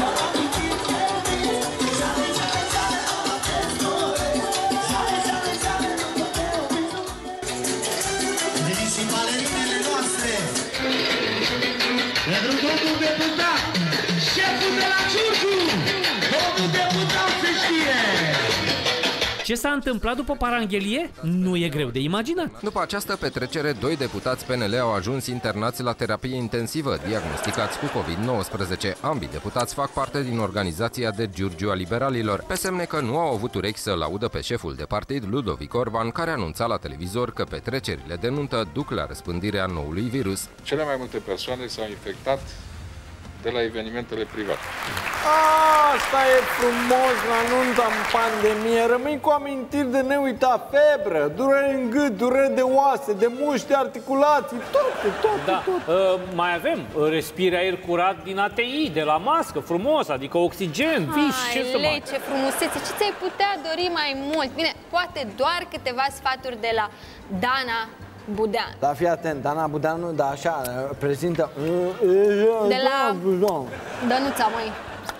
Pentru domnul deputat, șeful de la Ciuciu, domnul deputat se știe! Ce s-a întâmplat după paranghelie? Nu e greu de imaginat. După această petrecere, 2 deputați PNL au ajuns internați la terapie intensivă, diagnosticați cu COVID-19. Ambii deputați fac parte din organizația de Giurgiu a liberalilor, pe semne că nu au avut urechi să-l audă pe șeful de partid, Ludovic Orban, care anunța la televizor că petrecerile de nuntă duc la răspândirea noului virus. Cele mai multe persoane s-au infectat de la evenimentele private. Asta e frumos la nunta în pandemie. Rămâi cu amintiri de neuitat, febră, dureri în gât, dureri de oase, de mușchi, articulații, tot. Mai avem, respiri aer curat din ATI, de la mască, frumos, adică oxigen, vis, ce să mai... ce frumusețe, ce ți-ai putea dori mai mult? Bine, poate doar câteva sfaturi de la Dana Budean. Da, fii atent, Dana Budean, da, așa, prezintă... De la Dănuța, măi.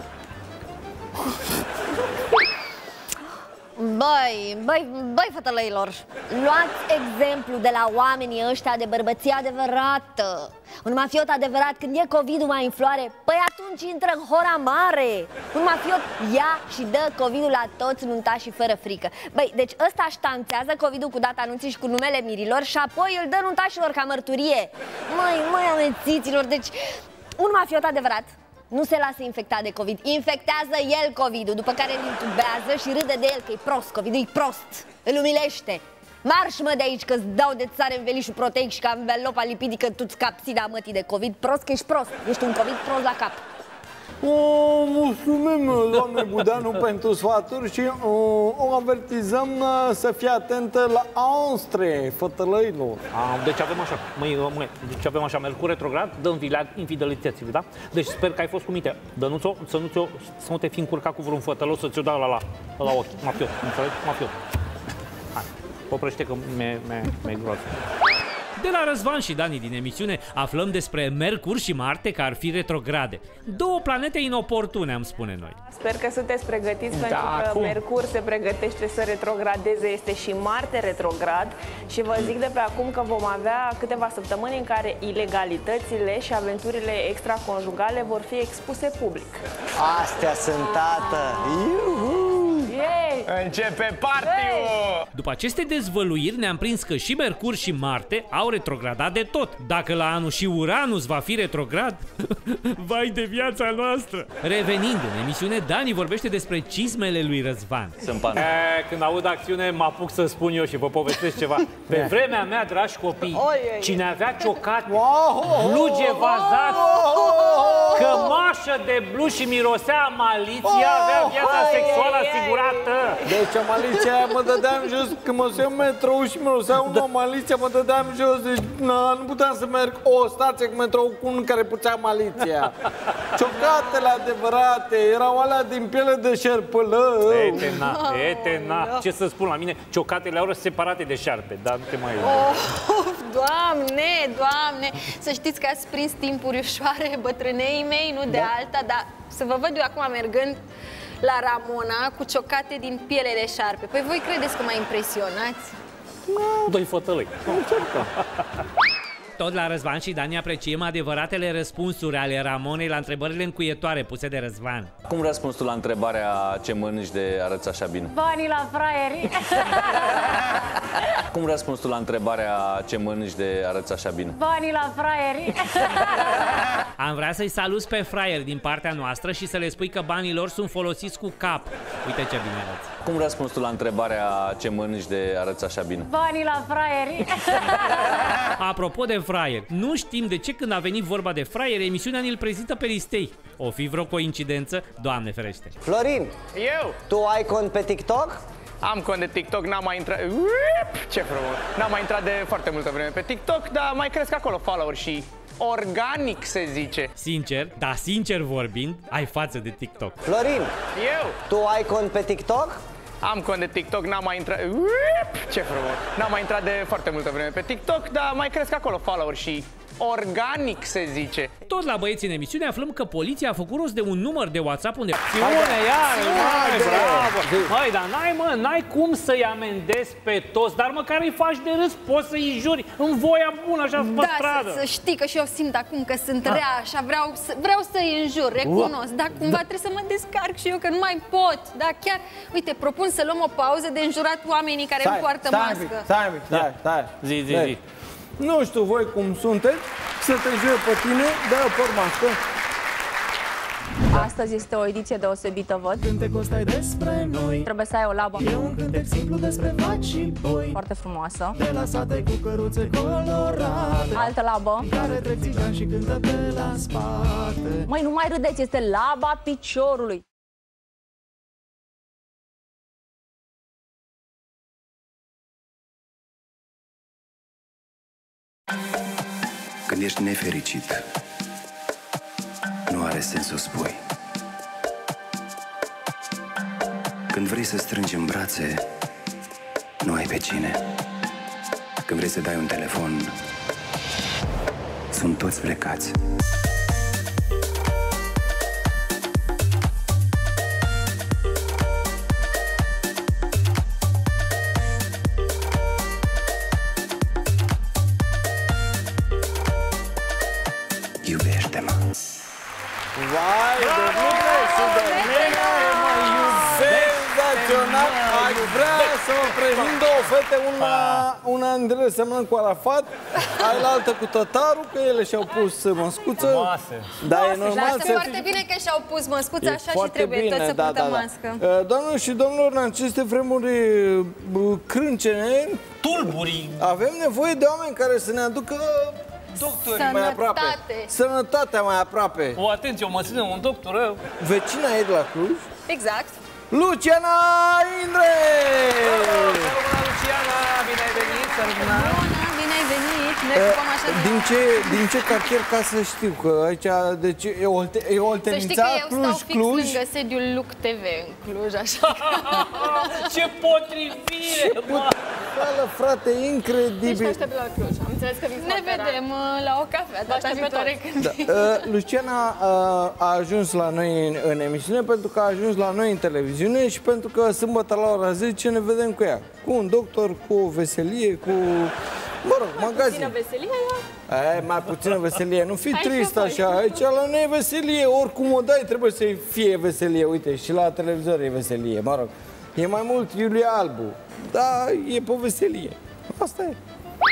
Băi, fătălăilor, luați exemplu de la oamenii ăștia de bărbăție adevărată. Un mafiot adevărat, când e COVID-ul mai în floare, păi atunci intră în hora mare. Un mafiot ia și dă COVID-ul la toți nuntașii fără frică. Băi, deci ăsta ștanțează COVID-ul cu data anunții și cu numele mirilor și apoi îl dă nuntașilor ca mărturie. Măi, amețiților, deci un mafiot adevărat nu se lasă infectat de COVID, infectează el COVID-ul, după care îl intubează și râde de el că e prost, COVID-ul e prost, îl umilește. Marș, mă, de aici, că-ți dau de țară învelișul proteic și ca învelopa lipidică tu-ți capsida mătii de COVID. Prost că ești prost, ești un COVID prost la cap. Mulțumim, doamne Budeanu, pentru sfaturi și o avertizăm să fie atentă la anstre, fătălăilor. Deci avem așa, deci avem așa, Mercur retrograd, dă infidelității, da? Deci sper că ai fost cu minte. Dănuțo, să nu te fi încurcat cu vreun fătălos să ți-o dau la ochi. Mafiot, înțelegi? Mafiot. Hai, oprește că mi-e groază. De la Răzvan și Dani din emisiune aflăm despre Mercur și Marte, că ar fi retrograde. Două planete inoportune, am spune noi. Sper că sunteți pregătiți, pentru că Mercur se pregătește să retrogradeze, este și Marte retrograd și vă zic de pe acum că vom avea câteva săptămâni în care ilegalitățile și aventurile extraconjugale vor fi expuse public. Astea sunt, tată! Începe party-ul! După aceste dezvăluiri ne-am prins că și Mercur și Marte au retrogradat de tot. Dacă la anul și Uranus va fi retrograd, vai de viața noastră! Revenind în emisiune, Dani vorbește despre cizmele lui Răzvan. Când aud acțiune, mă apuc să spun eu și vă povestesc ceva. Pe vremea mea, dragi copii, cine avea ciocat, bluge vazat cămașă de bluș și mirosea maliție, avea viața sexuală asigurată. Deci maliția aia mă dădeam jos, când mă suiam metrou și mirosea unul maliția, mă dădeam jos, deci nu puteam să merg o stație cu metrou cu unul care puțea maliția. Ciocatele adevărate, erau alea din piele de șerpălă. Etena, ce să spun la mine, ciocatele au separate de șarpe, dar nu te mai... Doamne, Doamne, să știți că ați prins timpuri ușoare bătrânei mei, nu de alta, dar să vă văd eu acum mergând la Ramona cu ciocate din piele de șarpe. Păi voi credeți că mă impresionați? Doi fătălăi. Tot la Răzvan și Dani apreciem adevăratele răspunsuri ale Ramonei la întrebările încuietoare puse de Răzvan. Cum răspunzi tu la întrebarea ce mănânci de arăți așa bine? Banii la fraieri. Cum răspunzi tu la întrebarea ce mănânci de arăți așa bine? Banii la fraieri. Am vrea să-i saluți pe fraieri din partea noastră și să le spui că banii lor sunt folosiți cu cap. Uite ce bine arăți. Cum răspunzi tu la întrebarea ce mănânci de arăți așa bine? Banii la fraieri. Apropo de fraieri, nu știm de ce când a venit vorba de fraieri, emisiunea ne-l prezintă pe Ristei. O fi vreo coincidență? Doamne ferește. Florin, eu? Tu ai cont pe TikTok? Am cont de TikTok, n-am mai intrat... Ce frumos! N-am mai intrat de foarte multă vreme pe TikTok, dar mai cresc acolo follower și organic se zice. Sincer, dar sincer vorbind, ai față de TikTok. Florin, eu? Tu ai cont pe TikTok? Am cont de TikTok, n-am mai intrat... Ce frumos! N-am mai intrat de foarte multă vreme pe TikTok, dar mai cresc acolo follower și organic se zice. Tot la băieții în emisiune aflăm că poliția a făcut rost de un număr de WhatsApp unde... Măi, dar n-ai cum să-i amendezi pe toți, dar măcar îi faci de râs, poți să-i juri în voia bună, așa pe stradă. Să știi că și eu simt acum că sunt rea, așa vreau să-i înjur, recunosc, dar cumva trebuie să mă descarc și eu, că nu mai pot. Dar chiar, uite, propun să luăm o pauză de înjurat oamenii care nu poartă mască. Stai. Zi. Nu știu voi cum sunteți, să te jure pe tine, dă-o por mască. Astăzi este o ediție deosebită, văd. Cântecul ăsta e despre noi. Trebuie să ai o labă. E un cântec simplu despre vaci și boi. Foarte frumoasă. De la sate cu căruțe colorate. Altă labă. Care trec țigani și cântă pe la spate. Măi, nu mai râdeți, este laba piciorului. Când ești nefericit, nu are sens să o spui. Când vrei să strângi în brațe, nu ai pe cine. Când vrei să dai un telefon, sunt toți plecați. Iubește-mă. Vai de mine și de mine, mă iubesc senzațional. Aș vrea să mă prezint două fete, una dintre ele semănă cu Arafat, ailaltă cu Tătaru, că ele și-au pus măscuță. Da, e normal. Este foarte bine că și-au pus măscuță așa și trebuie toți să purtă mască. Doamnelor și domnilor, în aceste vremuri crâncene, tulburi, avem nevoie de oameni care să ne aducă doctorii mai aproape. Sănătatea mai aproape. O, atenție, o măslină, un doctor. Vecina e de la Cluj. Exact. Luciana Indre! Luciana, bine ai venit, Sărmâna! Bine ai venit, ne ocupăm așa de... Din ce cartier, ca să știu, că aici, deci e Oltenița, Cluj, fix lângă sediul Luc TV în Cluj, așa. Ce potrivire, mă! Frate, incredibil! Deci te aștept la Cluj, am înțeles că vin. Ne vedem la o cafea, data viitoare când Luciana a ajuns la noi în emisiune pentru că a ajuns la noi în televiziune și pentru că sâmbătă la ora 10 ne vedem cu ea. Cu un doctor, cu o veselie, cu... Mă rog, magazin. Mai puțină veselie, mai puțină veselie, nu fi trist așa, aici la noi e veselie, oricum o dai trebuie să fie veselie, uite, și la televizor e veselie, mă rog. E mai mult Iulia Albu, dar e pe veselie, asta e.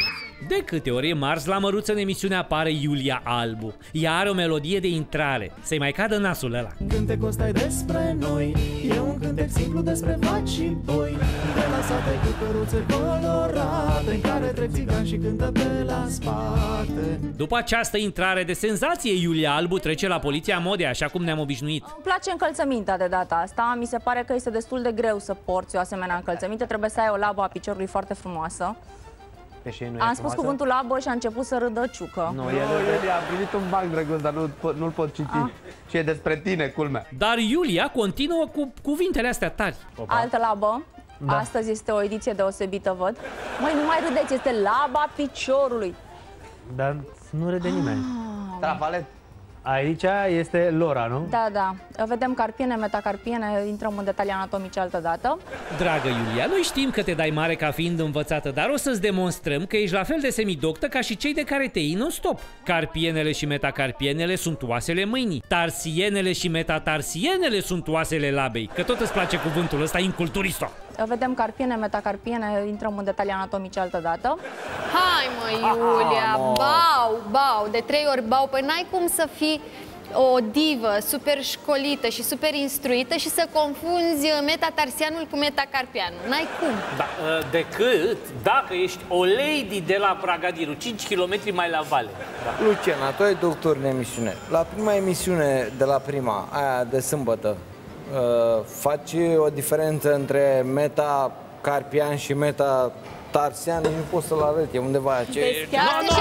De câte ori e marți la Măruță în emisiune apare Iulia Albu. Ea are o melodie de intrare, să-i mai cadă nasul ăla. Cântecul ăsta e despre noi, e un cântec simplu despre vaci și boi, de la sate cu căruțe colorate, în care trec țigani și cântă pe la spate. După această intrare de senzație, Iulia Albu trece la Poliția Modei, așa cum ne-am obișnuit. Îmi place încălțămintea de data asta. Mi se pare că este destul de greu să porți o asemenea încălțăminte. Trebuie să ai o labă a piciorului foarte frumoasă. Am spus cuvântul labă și a început să râdă Ciucă. Nu, el a primit un bag, drăguț, dar nu-l pot citi. Și e despre tine, culmea. Dar Iulia continuă cu cuvintele astea tari. Altă labă. Da. Astăzi este o ediție deosebită, văd. Măi, nu mai râdeți, este laba piciorului. Dar nu râde nimeni. Trafalet. Aici este Lora, nu? Da, da. Vedem carpiene, metacarpiene, intrăm în detalii anatomice altă dată. Dragă Iulia, noi știm că te dai mare ca fiind învățată, dar o să-ți demonstrăm că ești la fel de semidoctă ca și cei de care te iei non-stop. Carpienele și metacarpienele sunt oasele mâinii. Tarsienele și metatarsienele sunt oasele labei. Că tot îți place cuvântul ăsta inculturisto. Vedem carpiene, metacarpiene, intrăm în detalii anatomice altă dată. Hai mă, Iulia, bau, de 3 ori bau, păi n-ai cum să fii o divă super școlită și super instruită și să confunzi metatarsianul cu metacarpianul. N-ai cum. Da, decât dacă ești o lady de la Bragadiru, 5 km mai la vale. Da. Luciana, tu ai doctor în emisiune. La prima emisiune de la prima, aia de sâmbătă, faci o diferență între metacarpian și metatarsian? Nu pot să-l arăt, e undeva ce...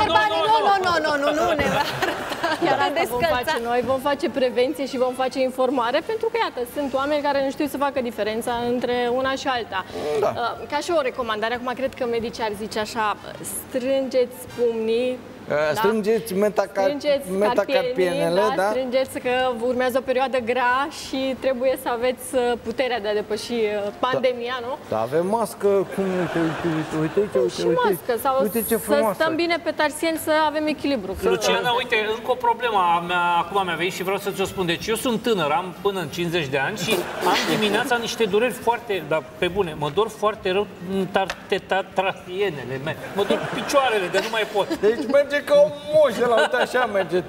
Nu ne va Chiar asta vom face noi, vom face prevenție și vom face informare, pentru că, iată, sunt oameni care nu știu să facă diferența între una și alta. Da. Ca și o recomandare, acum cred că medicii ar zice așa, strângeți pumnii, strângeți metacarpienele, da? Strângeți că urmează o perioadă grea și trebuie să aveți puterea de a depăși pandemia, nu? Da, avem mască, uite, mască, sau să stăm bine pe tarsien, să avem echilibru. Luciana, uite, încă o problemă acum mi-a venit și vreau să ți-o spun. Deci eu sunt tânăr, am până în 50 de ani și am dimineața niște dureri foarte, dar pe bune, mă dor foarte rău tarsienele mele. Mă dor picioarele, de nu mai pot. Deci merge ca o moșă, la uite așa merge.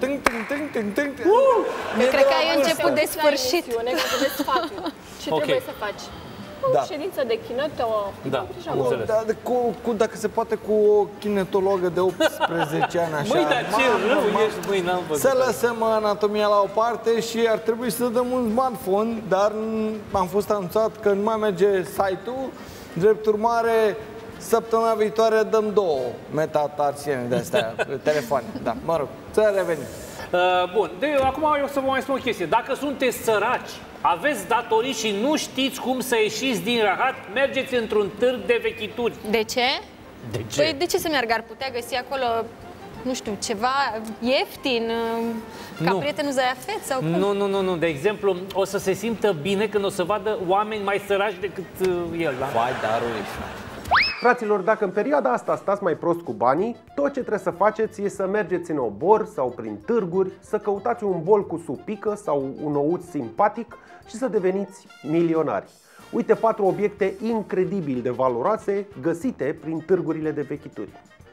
Cred că ai început de sfârșit. Ce trebuie să faci? O ședință de kineto. Dacă se poate cu o kinetologă de 18 ani așa. Măi, dar ce rău ești, măi, n-am văzut. Să lăsăm anatomia la o parte și ar trebui să dăm un smartphone, dar am fost anunțat că nu mai merge site-ul. Drept urmare, săptămâna viitoare dăm 2 metatarsiene de astea, telefoane. Da, mă rog, să revenim. Bun, acum eu să vă mai spun o chestie. Dacă sunteți săraci, aveți datorii și nu știți cum să ieșiți din rahat, mergeți într-un târg de vechituri. De ce? De ce? Păi de ce să meargă? Ar putea găsi acolo, nu știu, ceva ieftin, ca prietenul Zaiafet sau cum? Nu. De exemplu, o să se simtă bine când o să vadă oameni mai săraci decât el, da? Vai, darul. Fraților, dacă în perioada asta stați mai prost cu banii, tot ce trebuie să faceți e să mergeți în obor sau prin târguri, să căutați un bol cu supică sau un ouț simpatic și să deveniți milionari. Uite 4 obiecte incredibil de valoroase găsite prin târgurile de vechituri.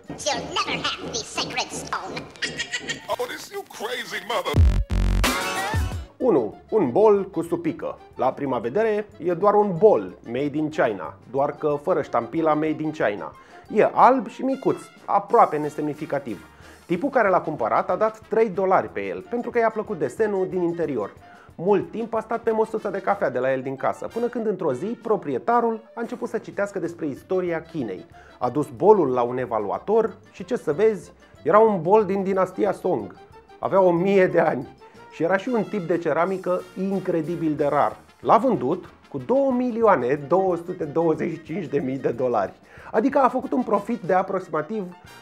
1. Un bol cu supică. La prima vedere e doar un bol made in China, doar că fără ștampila made in China. E alb și micuț, aproape nesemnificativ. Tipul care l-a cumpărat a dat $3 pe el, pentru că i-a plăcut desenul din interior. Mult timp a stat pe măsuța de cafea de la el din casă, până când într-o zi proprietarul a început să citească despre istoria Chinei. A dus bolul la un evaluator și ce să vezi, era un bol din dinastia Song. Avea 1000 de ani. Și era și un tip de ceramică incredibil de rar. L-a vândut cu $2.225.000. Adică a făcut un profit de aproximativ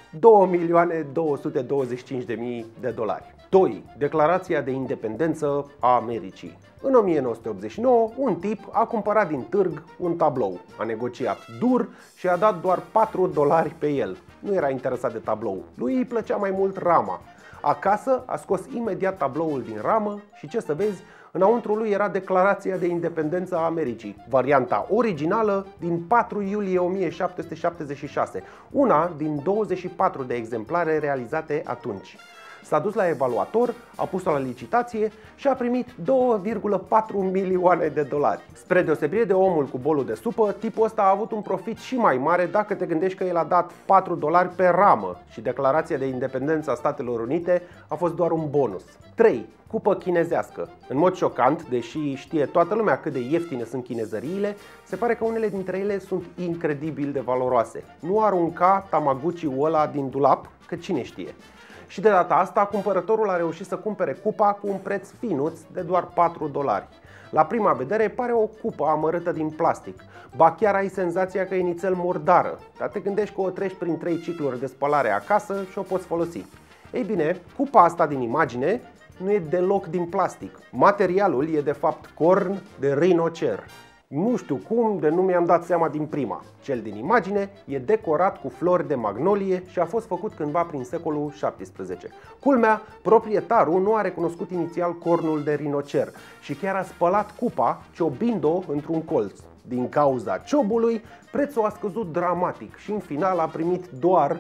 $2.225.000. 2. Declarația de independență a Americii. În 1989, un tip a cumpărat din târg un tablou. A negociat dur și a dat doar $4 pe el. Nu era interesat de tablou. Lui îi plăcea mai mult rama. Acasă a scos imediat tabloul din ramă și ce să vezi, Înăuntru lui era Declarația de Independență a Americii, varianta originală din 4 iulie 1776, una din 24 de exemplare realizate atunci. S-a dus la evaluator, a pus-o la licitație și a primit 2,4 milioane de dolari. Spre deosebire de omul cu bolul de supă, tipul ăsta a avut un profit și mai mare dacă te gândești că el a dat 4 dolari pe ramă și Declarația de Independență a Statelor Unite a fost doar un bonus. 3. Cupă chinezească. În mod șocant, deși știe toată lumea cât de ieftine sunt chinezăriile, se pare că unele dintre ele sunt incredibil de valoroase. Nu arunca Tamagotchi-ul ăla din dulap, că cine știe. Și de data asta, cumpărătorul a reușit să cumpere cupa cu un preț finuț de doar 4 dolari. La prima vedere pare o cupă amărâtă din plastic. Ba chiar ai senzația că e nițel murdară, dar te gândești că o treci prin 3 cicluri de spălare acasă și o poți folosi. Ei bine, cupa asta din imagine nu e deloc din plastic. Materialul e de fapt corn de rinocer. Nu știu cum, de nu mi-am dat seama din prima. Cel din imagine e decorat cu flori de magnolie și a fost făcut cândva prin secolul XVII. Culmea, proprietarul nu a recunoscut inițial cornul de rinocer și chiar a spălat cupa, ciobind-o într-un colț. Din cauza ciobului, prețul a scăzut dramatic și în final a primit doar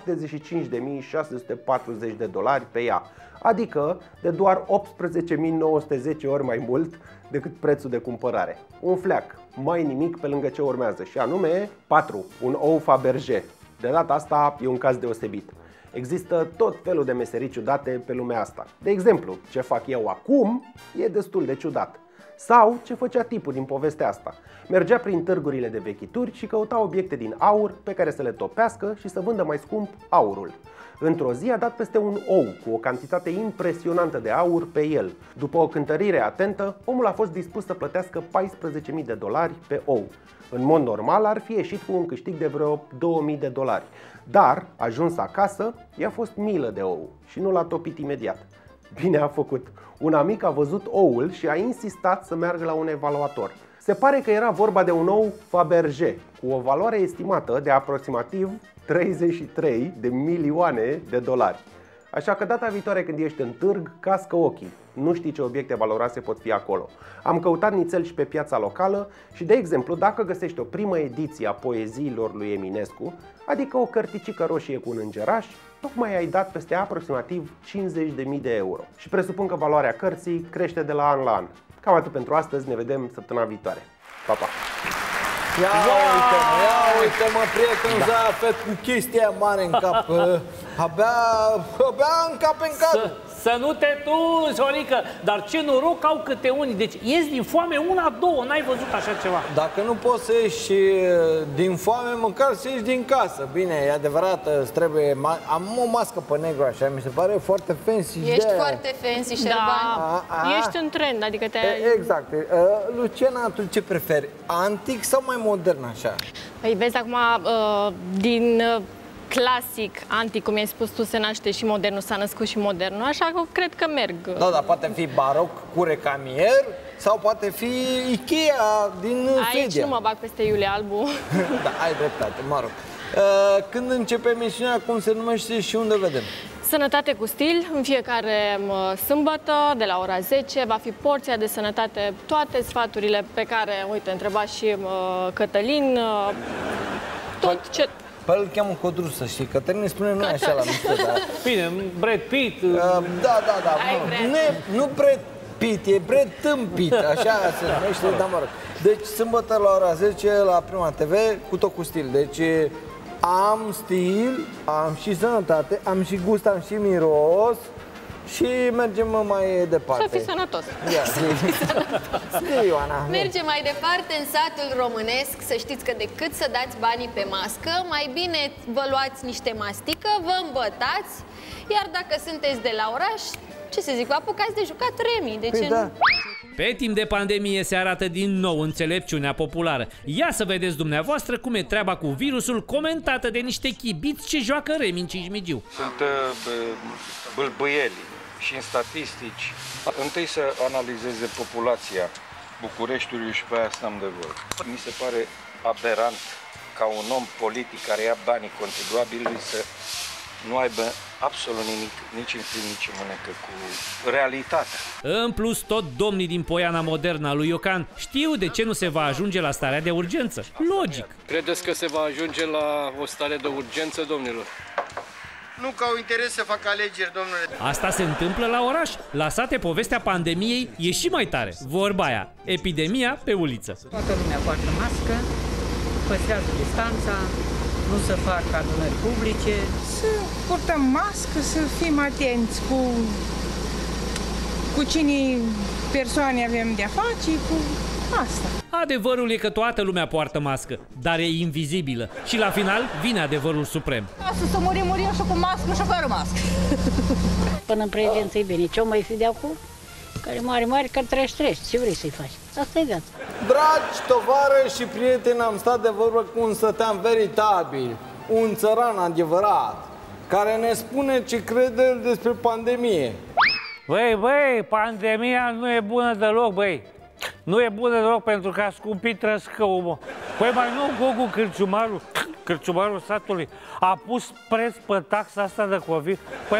75.640 de dolari pe ea, adică de doar 18.910 ori mai mult decât prețul de cumpărare. Un fleac, mai nimic pe lângă ce urmează, și anume 4. Un ou Fabergé. De data asta e un caz deosebit. Există tot felul de meserii ciudate pe lumea asta. De exemplu, ce fac eu acum e destul de ciudat. Sau ce făcea tipul din povestea asta. Mergea prin târgurile de vechituri și căuta obiecte din aur pe care să le topească și să vândă mai scump aurul. Într-o zi a dat peste un ou cu o cantitate impresionantă de aur pe el. După o cântărire atentă, omul a fost dispus să plătească 14.000 de dolari pe ou. În mod normal ar fi ieșit cu un câștig de vreo 2.000 de dolari. Dar, ajuns acasă, i-a fost milă de ou și nu l-a topit imediat. Bine a făcut. Un amic a văzut oul și a insistat să meargă la un evaluator. Se pare că era vorba de un ou Fabergé, cu o valoare estimată de aproximativ 33 de milioane de dolari. Așa că data viitoare când ești în târg, cască ochii. Nu știi ce obiecte valoroase pot fi acolo. Am căutat nițel și pe piața locală și, de exemplu, dacă găsești o primă ediție a poeziilor lui Eminescu, adică o cărticică roșie cu un îngeraș, tocmai ai dat peste aproximativ 50.000 de euro. Și presupun că valoarea cărții crește de la an la an. Cam atât pentru astăzi, ne vedem săptămâna viitoare. Pa, pa! Ia uite-mă, prieten, Zafet, cu chestia mare în cap. Abia în cap în cap. Să nu te tuzi, Horică, dar ce noroc au câte unii. Deci ies din foame una, două, n-ai văzut așa ceva. Dacă nu poți să ieși din foame, măcar să ieși din casă. Bine, e adevărat, îți trebuie... Am o mască pe negru așa, mi se pare foarte fancy. Ești foarte fancy, Șerban. Ești în trend, adică te... Exact. Luciana, tu ce preferi? Antic sau mai modern așa? Păi vezi, acum, din... clasic, antic, cum ai spus tu, se naște și modernul, s-a născut și modernul, așa că cred că merg. Da, dar poate fi baroc cu recamier sau poate fi Ikea din Suedia. Aici nu mă bag peste Iulia Albu. Da, ai dreptate, mă rog. Când începe emisiunea, cum se numește și unde vedem? Sănătate cu stil, în fiecare sâmbătă, de la ora 10, va fi porția de sănătate, toate sfaturile pe care, uite, întreba și Cătălin, tot ce... Păi îl cheamă Codru, să știi. Cătălin spune nu așa la mișto, dar... Bine, Brad Pitt... Da. Nu Brad Pitt, e Brad Tâmpit, așa se numește, dar mă rog. Deci, sâmbătă la ora 10, la Prima TV, cu tot cu stil. Deci, am stil, am și sănătate, am și gust, am și miros. Și mergem mai departe. Să fii sănătos. Mergem mai departe în satul românesc. Să știți că decât să dați banii pe mască, mai bine vă luați niște mastică, vă îmbătați, iar dacă sunteți de la oraș, ce să zic, vă apucați de jucat remi. De ce nu? Pe timp de pandemie se arată din nou înțelepciunea populară. Ia să vedeți dumneavoastră cum e treaba cu virusul, comentată de niște chibiți ce joacă remi în Cismigiu. Sunt bâlbâieli și în statistici. Întâi să analizeze populația Bucureștiului și pe aia stăm de vorbă. Mi se pare aberant ca un om politic care ia banii contribuabilului să nu aibă absolut nimic, nici în prim, nici în mânecă cu realitatea. În plus, tot domnii din Poiana Modernă a lui Iocan știu de ce nu se va ajunge la starea de urgență. Logic. Credeți că se va ajunge la o stare de urgență, domnilor? Nu că au interes să facă alegeri, domnule. Asta se întâmplă la oraș. La sate, povestea pandemiei e și mai tare. Vorba aia, epidemia pe uliță. Toată lumea poartă mască, păstrează distanța, nu să fac adunări publice. Să purtăm mască, să fim atenți cu cine persoane avem de-a face, cu asta. Adevărul e că toată lumea poartă mască, dar e invizibilă. Și la final vine adevărul suprem. Asta să murim și cu mască și fără mască. Până în prezidență e bine. Ce-o mai fi de acum? Care mare, care treci. Ce vrei să-i faci? Asta e viața. Dragi tovarăși și prieteni, am stat de vorbă cu un sătean veritabil, un țăran adevărat, care ne spune ce crede despre pandemie. Băi, pandemia nu e bună deloc, băi. Nu e bună deloc pentru că a scumpit trăscăul, mă. Păi mai nu Gogu cârciumarul satului, a pus preț pe taxa asta de COVID. Păi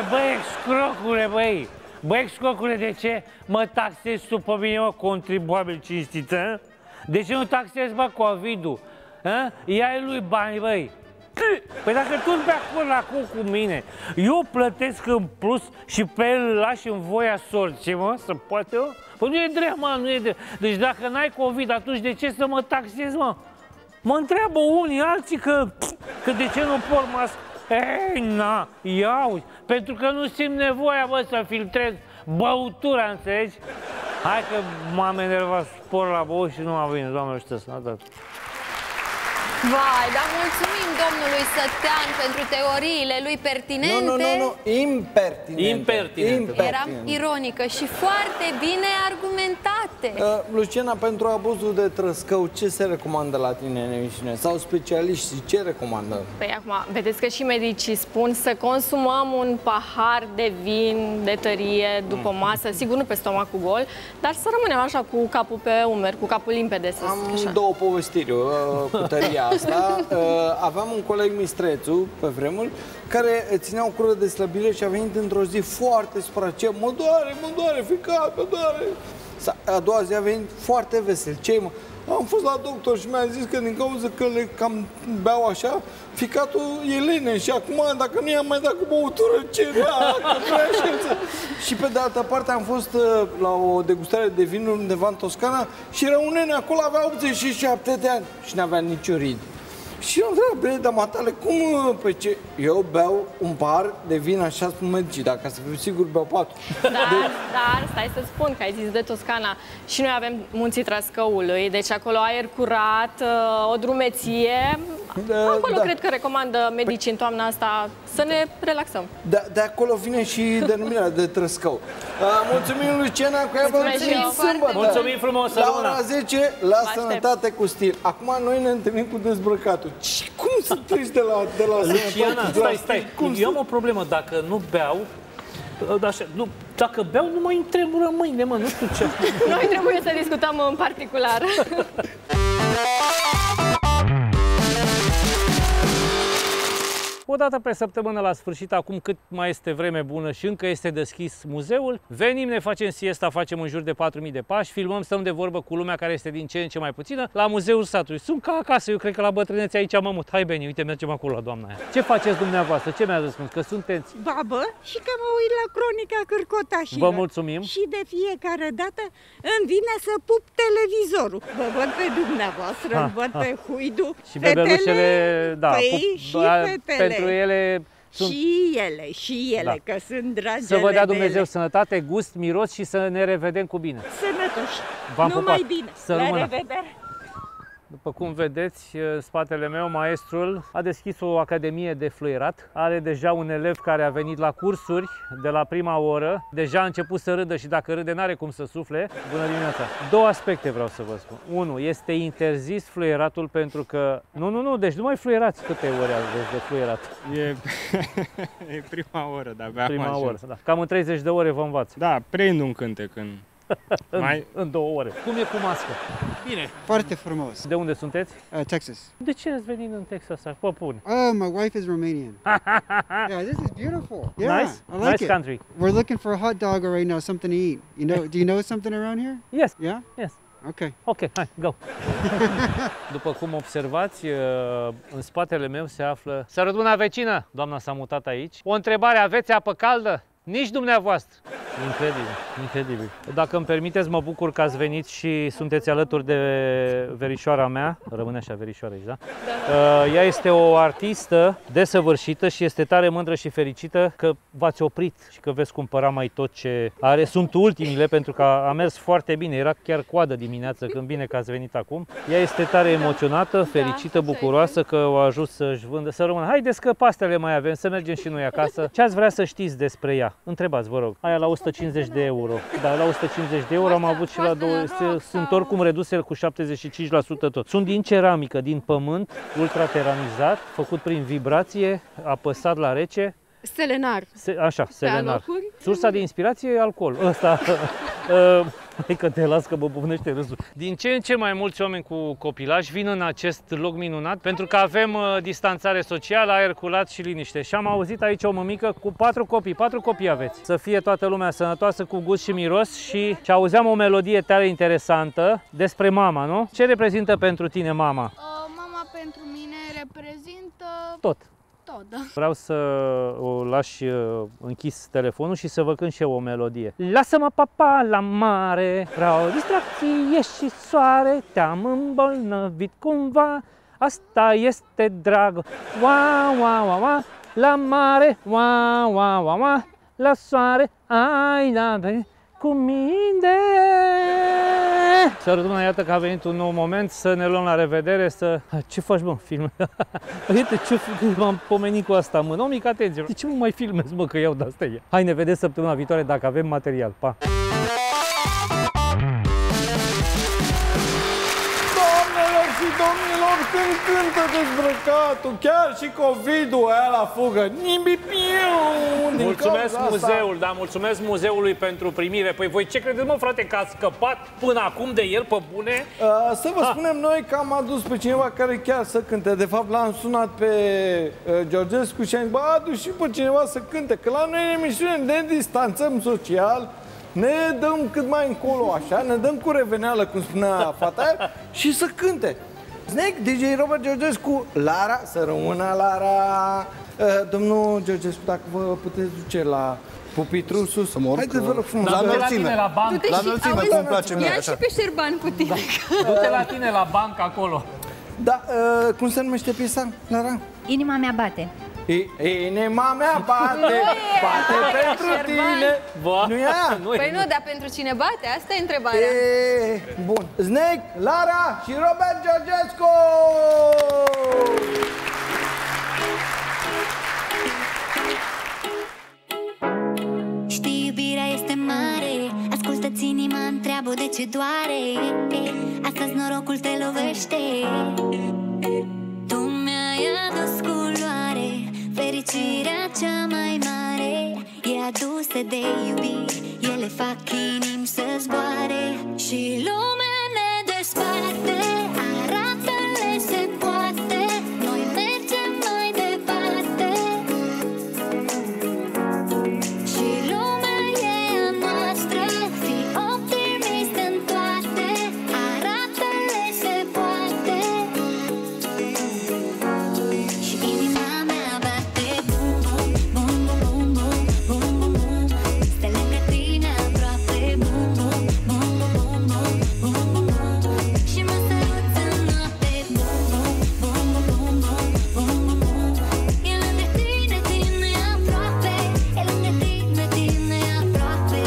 băi, excrocule, de ce mă taxezi tu pe mine, mă, contribuabil cinstit, a? De ce nu taxezi, mă, COVID-ul? Ia-i lui bani, băi. Păi dacă tu pe acolo cu mine, eu plătesc în plus și pe el îl lași în voia sorții, mă, să poate eu? Păi nu e drept, mă, nu e drept. Deci dacă n-ai COVID, atunci de ce să mă taxezi, mă? Mă întreabă unii, alții că de ce nu port mască. Ei, na, ia uzi, pentru că nu simt nevoia, bă, să filtrez băutura, înțelegi? Hai că m-am enervat, spor la băut și nu m-a venit, Doamne ajută, sănătate. Vai, dar mulțumim domnului Sătean pentru teoriile lui pertinente. Nu, impertinente. Eram ironică și foarte bine argumentate. Luciana, pentru abuzul de trăscău, ce se recomandă la tine în emisiune? Sau specialiștii, ce recomandă? Păi acum, vedeți că și medicii spun să consumăm un pahar de vin de tărie după masă, sigur nu pe stomacul gol, dar să rămânem așa cu capul pe umeri, cu capul limpede. Am două povestiri cu tăria asta. Aveam un coleg Mistrețu, pe vremuri, care ținea o cură de slăbire și a venit într-o zi foarte supărat. Mă doare, ficat, mă doare. A doua zi a venit foarte vesel. Ce mă? Am fost la doctor și mi-a zis că din cauza că le cam beau așa, ficatul e lene și acum dacă nu i-am mai dat cu băutură, ce Și pe de altă parte am fost la o degustare de vinuri undeva în Toscana și era un nene acolo, avea 87 de ani și n-avea nicio rid. Și eu întrebat, bine, dar matale, cum, pe ce? Eu beau un pahar de vin, așa spun medicii, dacă să fiu sigur beau 4. Dar, stai să spun că ai zis de Toscana. Și noi avem Munții Trăscăului, deci acolo aer curat, o drumeție. Acolo cred că recomandă medicii în toamna asta să ne relaxăm. De acolo vine și denumirea de Trăscău. Mulțumim, Luciana, cu ea sâmbătă. Mulțumim frumos, la ora 10, la Sănătate cu Stil. Acum noi ne întâlnim cu dezbrăcatul. Cum să treci de la Luciana, stai. Eu am o problemă, dacă nu beau, dacă beau, nu mai îmi tremură mâine, mă, nu știu ce. Noi trebuie să discutăm în particular. O dată pe săptămână la sfârșit, acum cât mai este vreme bună și încă este deschis muzeul, venim, ne facem siesta, facem în jur de 4000 de pași, filmăm, stăm de vorbă cu lumea care este din ce în ce mai puțină la Muzeul Satului. Sunt ca acasă, eu cred că la bătrânețe aici mă mut. Hai, Beni, uite, mergem acolo la doamna aia. Ce faceți dumneavoastră? Ce mi-ați răspuns? Că sunteți babă și că mă uit la Cronica Cârcotașilor. Vă mulțumim. Și de fiecare dată îmi vine să pup televizorul. Vă văd pe dumneavoastră, îl văd pe Huidu. Și bebelușele, da, și fetele. Pentru ele sunt... Și ele, că sunt dragele. Să vă dea Dumnezeu sănătate, gust, miros și să ne revedem cu bine. Sănătoși. Numai bine. La revedere. După cum vedeți, în spatele meu, maestrul a deschis o academie de fluierat. Are deja un elev care a venit la cursuri de la prima oră. Deja a început să râdă și dacă râde n-are cum să sufle. Bună dimineața! Două aspecte vreau să vă spun. Unu, este interzis fluieratul pentru că... Nu, deci nu mai fluierați. Câte ore aveți de fluierat? E prima oră, de-abia prima oră, da. Cam în 30 de ore vă învață. Da, prind un cântec în în 2 ore. Cum e cu mască? Bine. Foarte frumos. De unde sunteți? Texas. De ce ați venit în Texas? Pă, bun. Oh, my wife is Romanian. Yeah, this is beautiful. Yeah, Nice. I like Nice it. country. We're looking for a hot dog right now, something to eat. Do you know something around here? Yes. Yeah? Yes. Okay. Ok, hai, go. După cum observați, în spatele meu se află sărăduna vecină. Doamna s-a mutat aici. O întrebare, aveți apă caldă? Nici dumneavoastră. Incredibil, incredibil. Dacă îmi permiteți, mă bucur că ați venit și sunteți alături de verișoara mea. Rămâne așa verișoara aici, da? Ea este o artistă desăvârșită și este tare mândră și fericită că v-ați oprit și că veți cumpăra mai tot ce are. Sunt ultimile pentru că a mers foarte bine. Era chiar coadă dimineață, când bine că ați venit acum. Ea este tare emoționată, fericită, bucuroasă că o ajut să-și vândă, să rămână. Haideți că pastele mai avem, să mergem și noi acasă. Ce ați vrea să știți despre ea? Întrebați, vă rog. Aia la 150 de euro. Da, la 150 de euro am avut și la 200. Sunt oricum reduse cu 75% tot. Sunt din ceramică, din pământ, ultrateranizat, făcut prin vibrație, apăsat la rece. Selenar. Așa, selenar. Sursa de inspirație e alcool. Ăsta... Hai că te las că mă bufnește râsul. Din ce în ce mai mulți oameni cu copilaj vin în acest loc minunat pentru că avem distanțare socială, aer curat și liniște. Și am auzit aici o mămică cu 4 copii. 4 copii aveți. Să fie toată lumea sănătoasă, cu gust și miros și auzeam o melodie tare interesantă despre mama, nu? Ce reprezintă pentru tine mama? Mama pentru mine reprezintă... Tot. Da. Vreau să o lași închis telefonul și să vă cânt și eu o melodie. Lasă-mă, papa, la mare, vreau distracție și soare, te-am îmbolnăvit cumva, asta este drag. Wa, wa, wa, wa, la mare, wa, wa, wa, wa, la soare, ai, da, cu mine. Sărătuna, iată că a venit un nou moment, să ne luăm la revedere, să... Ce faci, mă, film? Uite, ce m-am pomenit cu asta, mă, mică atenție. De ce mă mai filmez, mă, că iau de-astea? Hai, ne vedem săptămâna viitoare dacă avem material. Pa! Domnilor, când cântă dezbrăcatul, chiar și COVID-ul aia la fugă. Mulțumesc muzeul, da, mulțumesc muzeului pentru primire. Păi voi ce credeți, mă, frate, că ați scăpat până acum de el, pe bune? Să vă spunem noi că am adus pe cineva care chiar să cânte. De fapt, l-am sunat pe Georgescu și am zis, bă, adu și pe cineva să cânte, că la noi în emisiune ne distanțăm social, ne dăm cât mai încolo așa, ne dăm cu reveneală, cum spunea fata aia, și să cânte. Snake, DJ Robert Georgescu, Lara, să rămână Lara. Domnul Georgescu, dacă vă puteți duce la pupitru sus. Haideți, vă rog frumos. La înălțime, la banc. La înălțime, cum place mie. Ia și pe Șerban cu tine. Du-te la tine la banc acolo. Da, cum se numește piesa, Lara? Inima mea bate. Inima mea bate, bate pentru tine. Nu e aia? Păi nu, dar pentru cine bate? Asta e întrebarea. Bun. Snake, Lara și Robert Georgescu! Știi, iubirea este mare. Ascultă-ți inima, întreabă de ce doare. Astăzi norocul te lovește. Tu mi-ai adus culoare. Fericirea cea mai mare e adusă de iubiri. Ele fac inimi să zboare. Și lumea ne desparte. Arată-le se poate. Noi mergem mai departe. Și lumea e a noastră. Fii optimist în toate. Arată-le se poate. Și inima mea bate bum bum bum bum bum bum bum bum. Stă lângă tine aproape bum bum bum bum bum bum bum bum. Și mă săruți în noapte bum bum bum bum bum bum bum. E lângă tine, tine aproape. E lângă tine, tine aproape.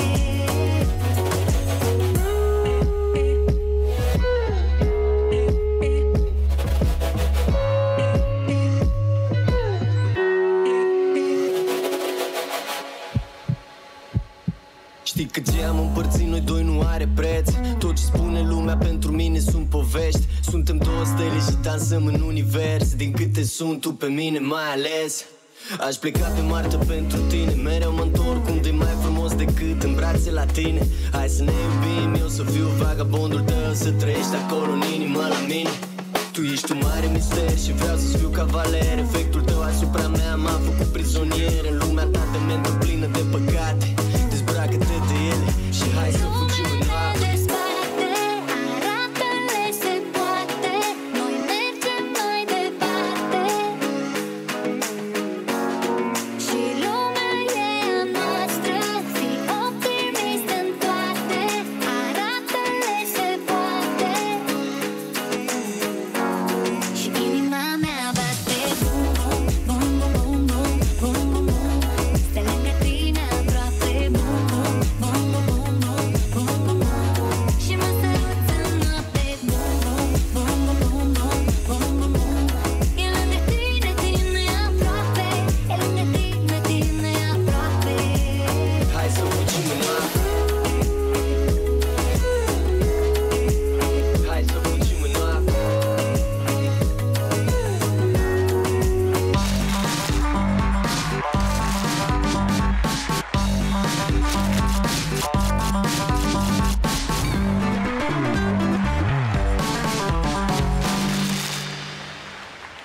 Știi că ce am împărțit noi doi nu are preț. Tot ce spune lumea pentru mine sunt povești. Suntem două stele și dansăm în univers. Din câte sunt tu pe mine mai ales. Aș pleca pe Marte pentru tine. Mereu mă întorc unde e mai frumos decât în brațe acasă la tine. Hai să ne iubim, eu să fiu vagabondul tău, să trăiești acolo în inimă la mine. Tu ești un mare mister și vreau să fiu cavaler. Efectul tău asupra mea m-a făcut prizonier în lumea ta de mentă plină de păcate.